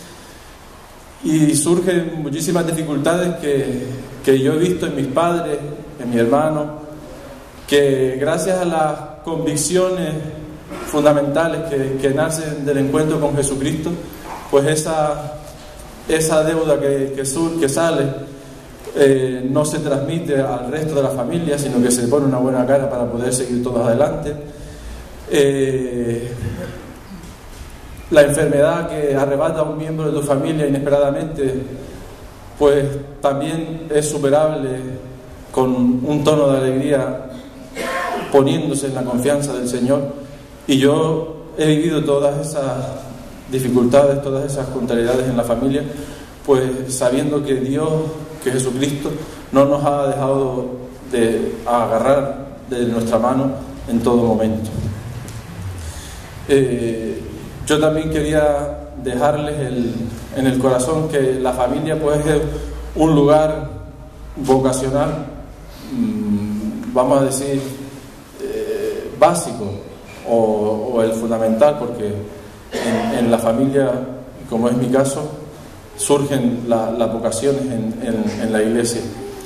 y surgen muchísimas dificultades que, que yo he visto en mis padres, en mi hermano, que gracias a las convicciones fundamentales que, que nacen del encuentro con Jesucristo, pues esa, esa deuda que, que, sur, que sale eh, no se transmite al resto de la familia, sino que se pone una buena cara para poder seguir todos adelante. Eh, la enfermedad que arrebata a un miembro de tu familia inesperadamente, pues también es superable con un tono de alegría, poniéndose en la confianza del Señor. Y yo he vivido todas esas dificultades, todas esas contrariedades en la familia, pues sabiendo que Dios, que Jesucristo, no nos ha dejado de agarrar de nuestra mano en todo momento. Eh, yo también quería dejarles el, en el corazón que la familia pues es un lugar vocacional, mmm, vamos a decir, eh, básico, o, o el fundamental, porque en, en la familia, como es mi caso, surgen la, las vocaciones en, en, en la iglesia.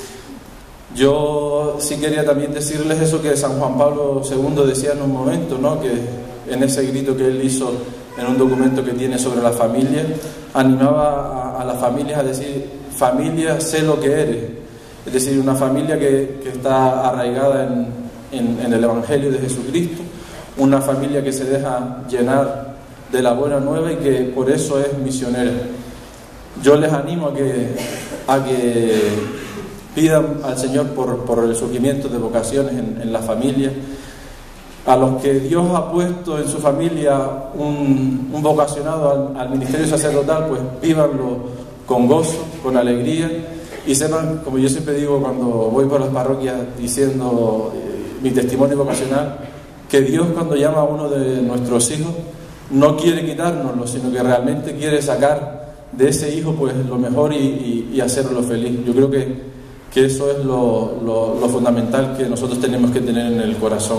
Yo sí quería también decirles eso que San Juan Pablo segundo decía en un momento, ¿no? Que en ese grito que él hizo en un documento que tiene sobre la familia, animaba a, a las familias a decir: familia, sé lo que eres. Es decir, una familia que, que está arraigada en, en, en el Evangelio de Jesucristo, una familia que se deja llenar de la buena nueva y que por eso es misionera. Yo les animo a que, a que pidan al Señor por, por el surgimiento de vocaciones en, en la familia. A los que Dios ha puesto en su familia un, un vocacionado al, al ministerio sacerdotal, pues vívanlo con gozo, con alegría, y sepan, como yo siempre digo cuando voy por las parroquias diciendo eh, mi testimonio vocacional, que Dios, cuando llama a uno de nuestros hijos, no quiere quitárnoslo, sino que realmente quiere sacar de ese hijo pues lo mejor y, y, y hacerlo feliz. Yo creo que, que eso es lo, lo, lo fundamental que nosotros tenemos que tener en el corazón.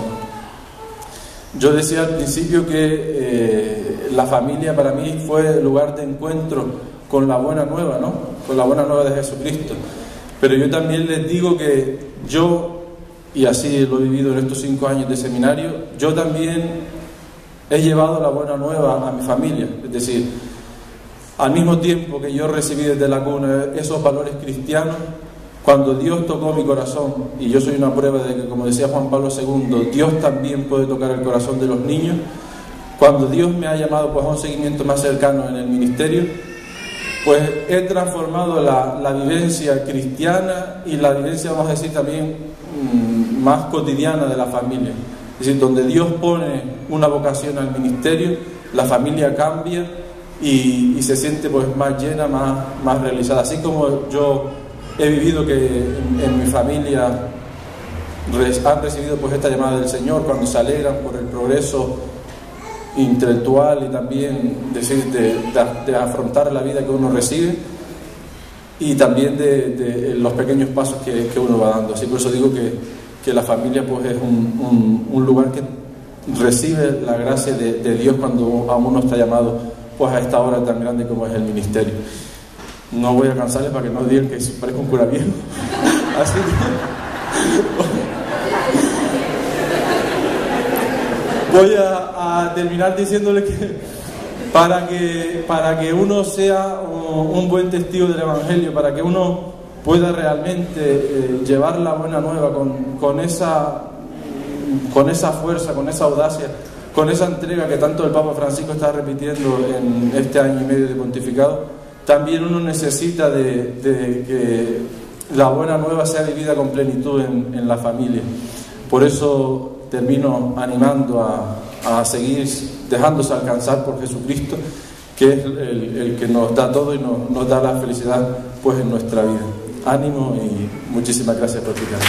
Yo decía al principio que eh, la familia para mí fue el lugar de encuentro con la buena nueva, ¿no? Con la buena nueva de Jesucristo. Pero yo también les digo que yo, y así lo he vivido en estos cinco años de seminario, yo también he llevado la buena nueva a mi familia. Es decir, al mismo tiempo que yo recibí desde la cuna esos valores cristianos, cuando Dios tocó mi corazón, y yo soy una prueba de que, como decía Juan Pablo segundo, Dios también puede tocar el corazón de los niños, cuando Dios me ha llamado pues a un seguimiento más cercano en el ministerio, pues he transformado la, la vivencia cristiana y la vivencia, vamos a decir, también mmm, más cotidiana de la familia. Es decir, donde Dios pone una vocación al ministerio, la familia cambia y, y se siente pues más llena, más, más realizada. Así como yo he vivido que en, en mi familia res, han recibido pues esta llamada del Señor, cuando se alegran por el progreso intelectual y también decir, de, de, de afrontar la vida que uno recibe, y también de, de los pequeños pasos que, que uno va dando. Así por eso digo que, que la familia pues es un, un, un lugar que recibe la gracia de, de Dios cuando a uno está llamado pues a esta hora tan grande como es el ministerio. No voy a cansarles para que no digan que parezco un cura viejo. Así que voy a, a terminar diciéndole que para que para que uno sea un, un buen testigo del Evangelio, para que uno pueda realmente eh, llevar la buena nueva con, con esa con esa fuerza, con esa audacia, con esa entrega que tanto el Papa Francisco está repitiendo en este año y medio de pontificado, también uno necesita de, de que la buena nueva sea vivida con plenitud en, en la familia. Por eso termino animando a, a seguir dejándose alcanzar por Jesucristo, que es el, el que nos da todo y nos, nos da la felicidad pues en nuestra vida. Ánimo y muchísimas gracias por escuchar.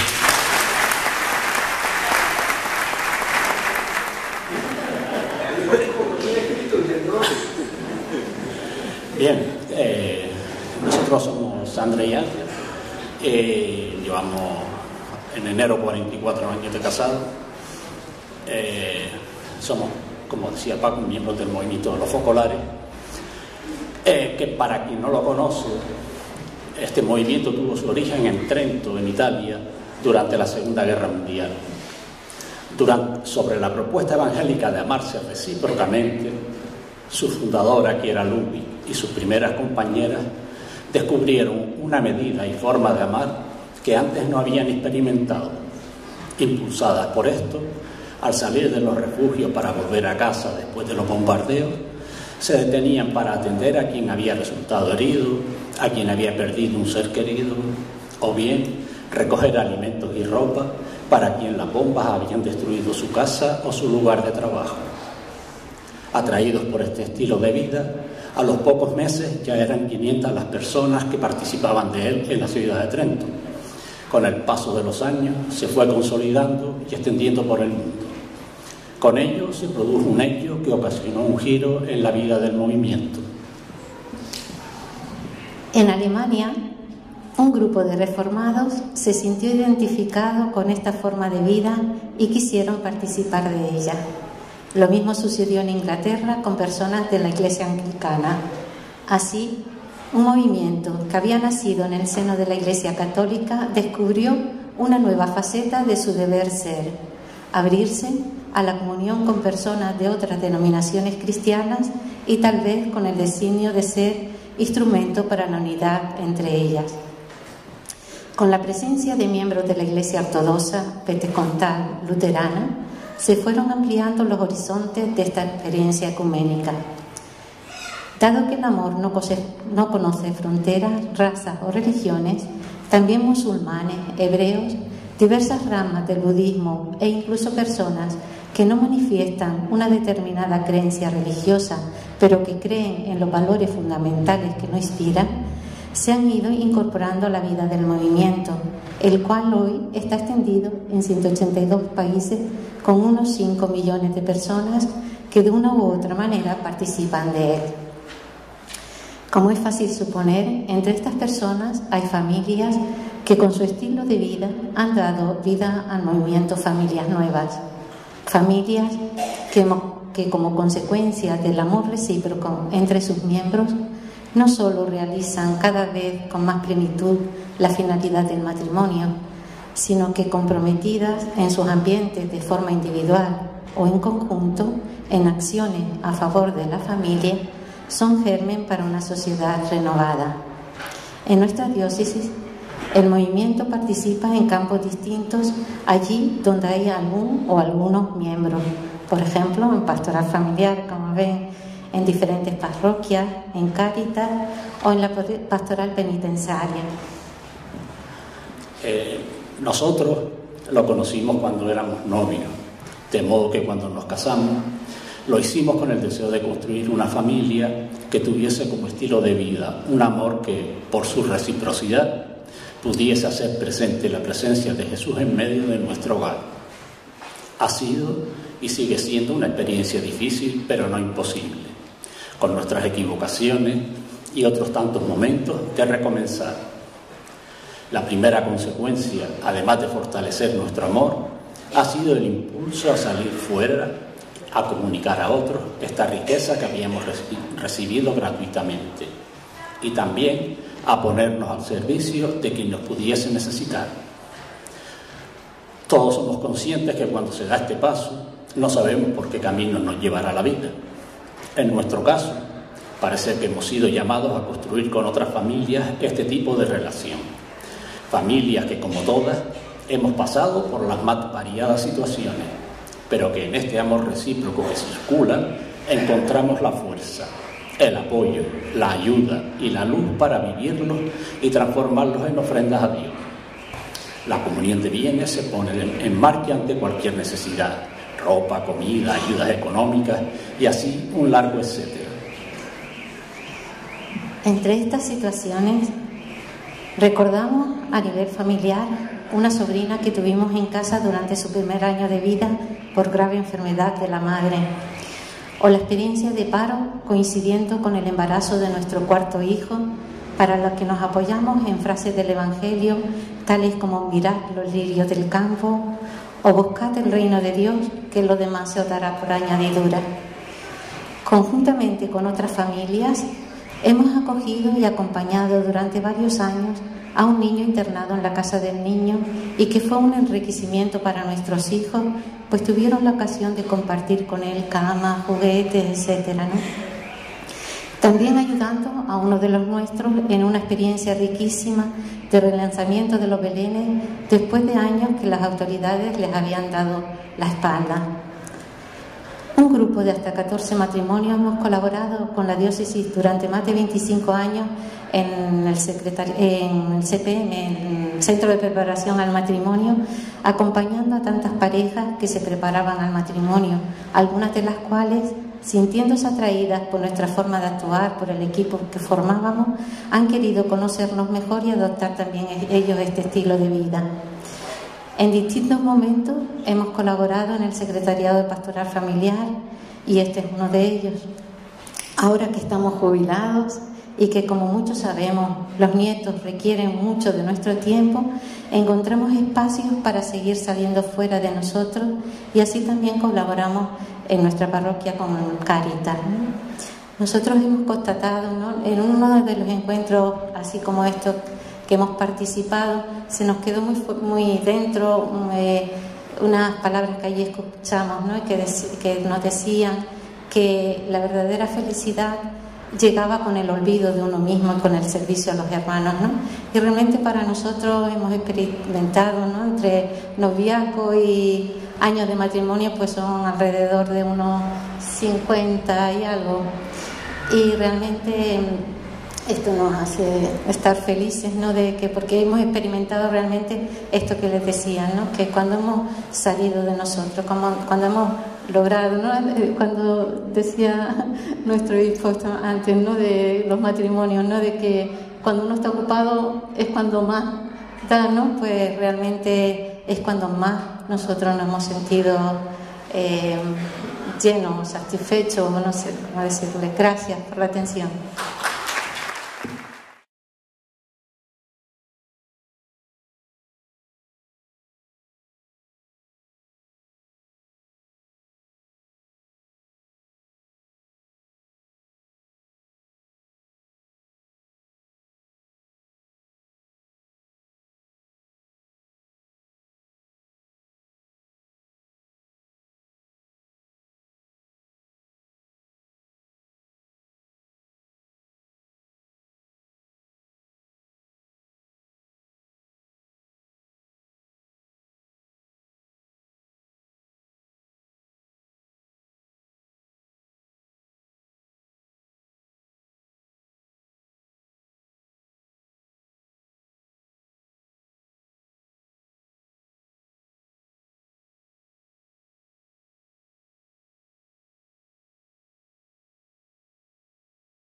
Bien, eh, nosotros somos Sandra y Ángel, eh, llevamos en enero cuarenta y cuatro años de casado, eh, somos, como decía Paco, miembros del movimiento de los focolares, eh, que para quien no lo conoce, este movimiento tuvo su origen en Trento, en Italia, durante la Segunda Guerra Mundial. Durante, sobre la propuesta evangélica de amarse recíprocamente, su fundadora, que era Ludwig, y sus primeras compañeras descubrieron una medida y forma de amar que antes no habían experimentado. Impulsadas por esto, al salir de los refugios para volver a casa después de los bombardeos, se detenían para atender a quien había resultado herido, a quien había perdido un ser querido, o bien recoger alimentos y ropa para quien las bombas habían destruido su casa o su lugar de trabajo. Atraídos por este estilo de vida, a los pocos meses ya eran quinientas las personas que participaban de él en la ciudad de Trento. Con el paso de los años se fue consolidando y extendiendo por el mundo. Con ello se produjo un hecho que ocasionó un giro en la vida del movimiento. En Alemania, un grupo de reformados se sintió identificado con esta forma de vida y quisieron participar de ella. Lo mismo sucedió en Inglaterra con personas de la Iglesia Anglicana. Así, un movimiento que había nacido en el seno de la Iglesia Católica descubrió una nueva faceta de su deber ser: abrirse a la comunión con personas de otras denominaciones cristianas y tal vez con el designio de ser instrumento para la unidad entre ellas. Con la presencia de miembros de la Iglesia ortodoxa, pentecostal, luterana, se fueron ampliando los horizontes de esta experiencia ecuménica. Dado que el amor no conoce, no conoce fronteras, razas o religiones, también musulmanes, hebreos, diversas ramas del budismo e incluso personas que no manifiestan una determinada creencia religiosa, pero que creen en los valores fundamentales que nos inspiran, se han ido incorporando a la vida del movimiento, el cual hoy está extendido en ciento ochenta y dos países con unos cinco millones de personas que de una u otra manera participan de él. Como es fácil suponer, entre estas personas hay familias que con su estilo de vida han dado vida al movimiento Familias Nuevas. Familias que, que como consecuencia del amor recíproco entre sus miembros no solo realizan cada vez con más plenitud la finalidad del matrimonio, sino que comprometidas en sus ambientes de forma individual o en conjunto en acciones a favor de la familia, son germen para una sociedad renovada. En nuestra diócesis, el movimiento participa en campos distintos allí donde hay algún o algunos miembros. Por ejemplo, en pastoral familiar, como ven, en diferentes parroquias, en Cáritas o en la pastoral penitenciaria. Eh, nosotros lo conocimos cuando éramos novios, de modo que cuando nos casamos lo hicimos con el deseo de construir una familia que tuviese como estilo de vida un amor que, por su reciprocidad, pudiese hacer presente la presencia de Jesús en medio de nuestro hogar. Ha sido y sigue siendo una experiencia difícil, pero no imposible, con nuestras equivocaciones y otros tantos momentos de recomenzar. La primera consecuencia, además de fortalecer nuestro amor, ha sido el impulso a salir fuera, a comunicar a otros esta riqueza que habíamos recibido gratuitamente y también a ponernos al servicio de quien nos pudiese necesitar. Todos somos conscientes que cuando se da este paso no sabemos por qué camino nos llevará la vida. En nuestro caso, parece que hemos sido llamados a construir con otras familias este tipo de relación. Familias que, como todas, hemos pasado por las más variadas situaciones, pero que en este amor recíproco que circula encontramos la fuerza, el apoyo, la ayuda y la luz para vivirlos y transformarlos en ofrendas a Dios. La comunión de bienes se pone en marcha ante cualquier necesidad, ropa, comida, ayudas económicas y así un largo etcétera. Entre estas situaciones, recordamos a nivel familiar una sobrina que tuvimos en casa durante su primer año de vida por grave enfermedad de la madre, o la experiencia de paro coincidiendo con el embarazo de nuestro cuarto hijo, para la que nos apoyamos en frases del Evangelio, tales como mirad los lirios del campo o buscad el reino de Dios, que lo demás se os dará por añadidura. Conjuntamente con otras familias, hemos acogido y acompañado durante varios años a un niño internado en la casa del niño y que fue un enriquecimiento para nuestros hijos, pues tuvieron la ocasión de compartir con él cama, juguetes, etcétera, ¿no? También ayudando a uno de los nuestros en una experiencia riquísima de relanzamiento de los belenes después de años que las autoridades les habían dado la espalda. Un grupo de hasta catorce matrimonios hemos colaborado con la diócesis durante más de veinticinco años en el, secretari- en el C P M, en el Centro de Preparación al Matrimonio, acompañando a tantas parejas que se preparaban al matrimonio, algunas de las cuales, sintiéndose atraídas por nuestra forma de actuar, por el equipo que formábamos, han querido conocernos mejor y adoptar también ellos este estilo de vida. En distintos momentos hemos colaborado en el Secretariado de Pastoral Familiar y este es uno de ellos. Ahora que estamos jubilados y que, como muchos sabemos, los nietos requieren mucho de nuestro tiempo, encontramos espacios para seguir saliendo fuera de nosotros y así también colaboramos en nuestra parroquia con Caritas, ¿no? Nosotros hemos constatado, ¿no?, en uno de los encuentros así como estos que hemos participado, se nos quedó muy, muy dentro eh, unas palabras que allí escuchamos, ¿no?, que, que nos decían que la verdadera felicidad llegaba con el olvido de uno mismo y con el servicio a los hermanos, ¿no? Y realmente para nosotros hemos experimentado, ¿no?, entre noviazgo y años de matrimonio, pues son alrededor de unos cincuenta y algo, y realmente esto nos hace estar felices, ¿no?, de que, porque hemos experimentado realmente esto que les decía, ¿no?, que cuando hemos salido de nosotros, como cuando hemos logrado, ¿no?, cuando decía nuestro hijo antes, ¿no?, de los matrimonios, ¿no?, de que cuando uno está ocupado es cuando más da, ¿no?, pues realmente es cuando más nosotros nos hemos sentido eh, llenos, satisfechos, no sé cómo decirles. Gracias por la atención.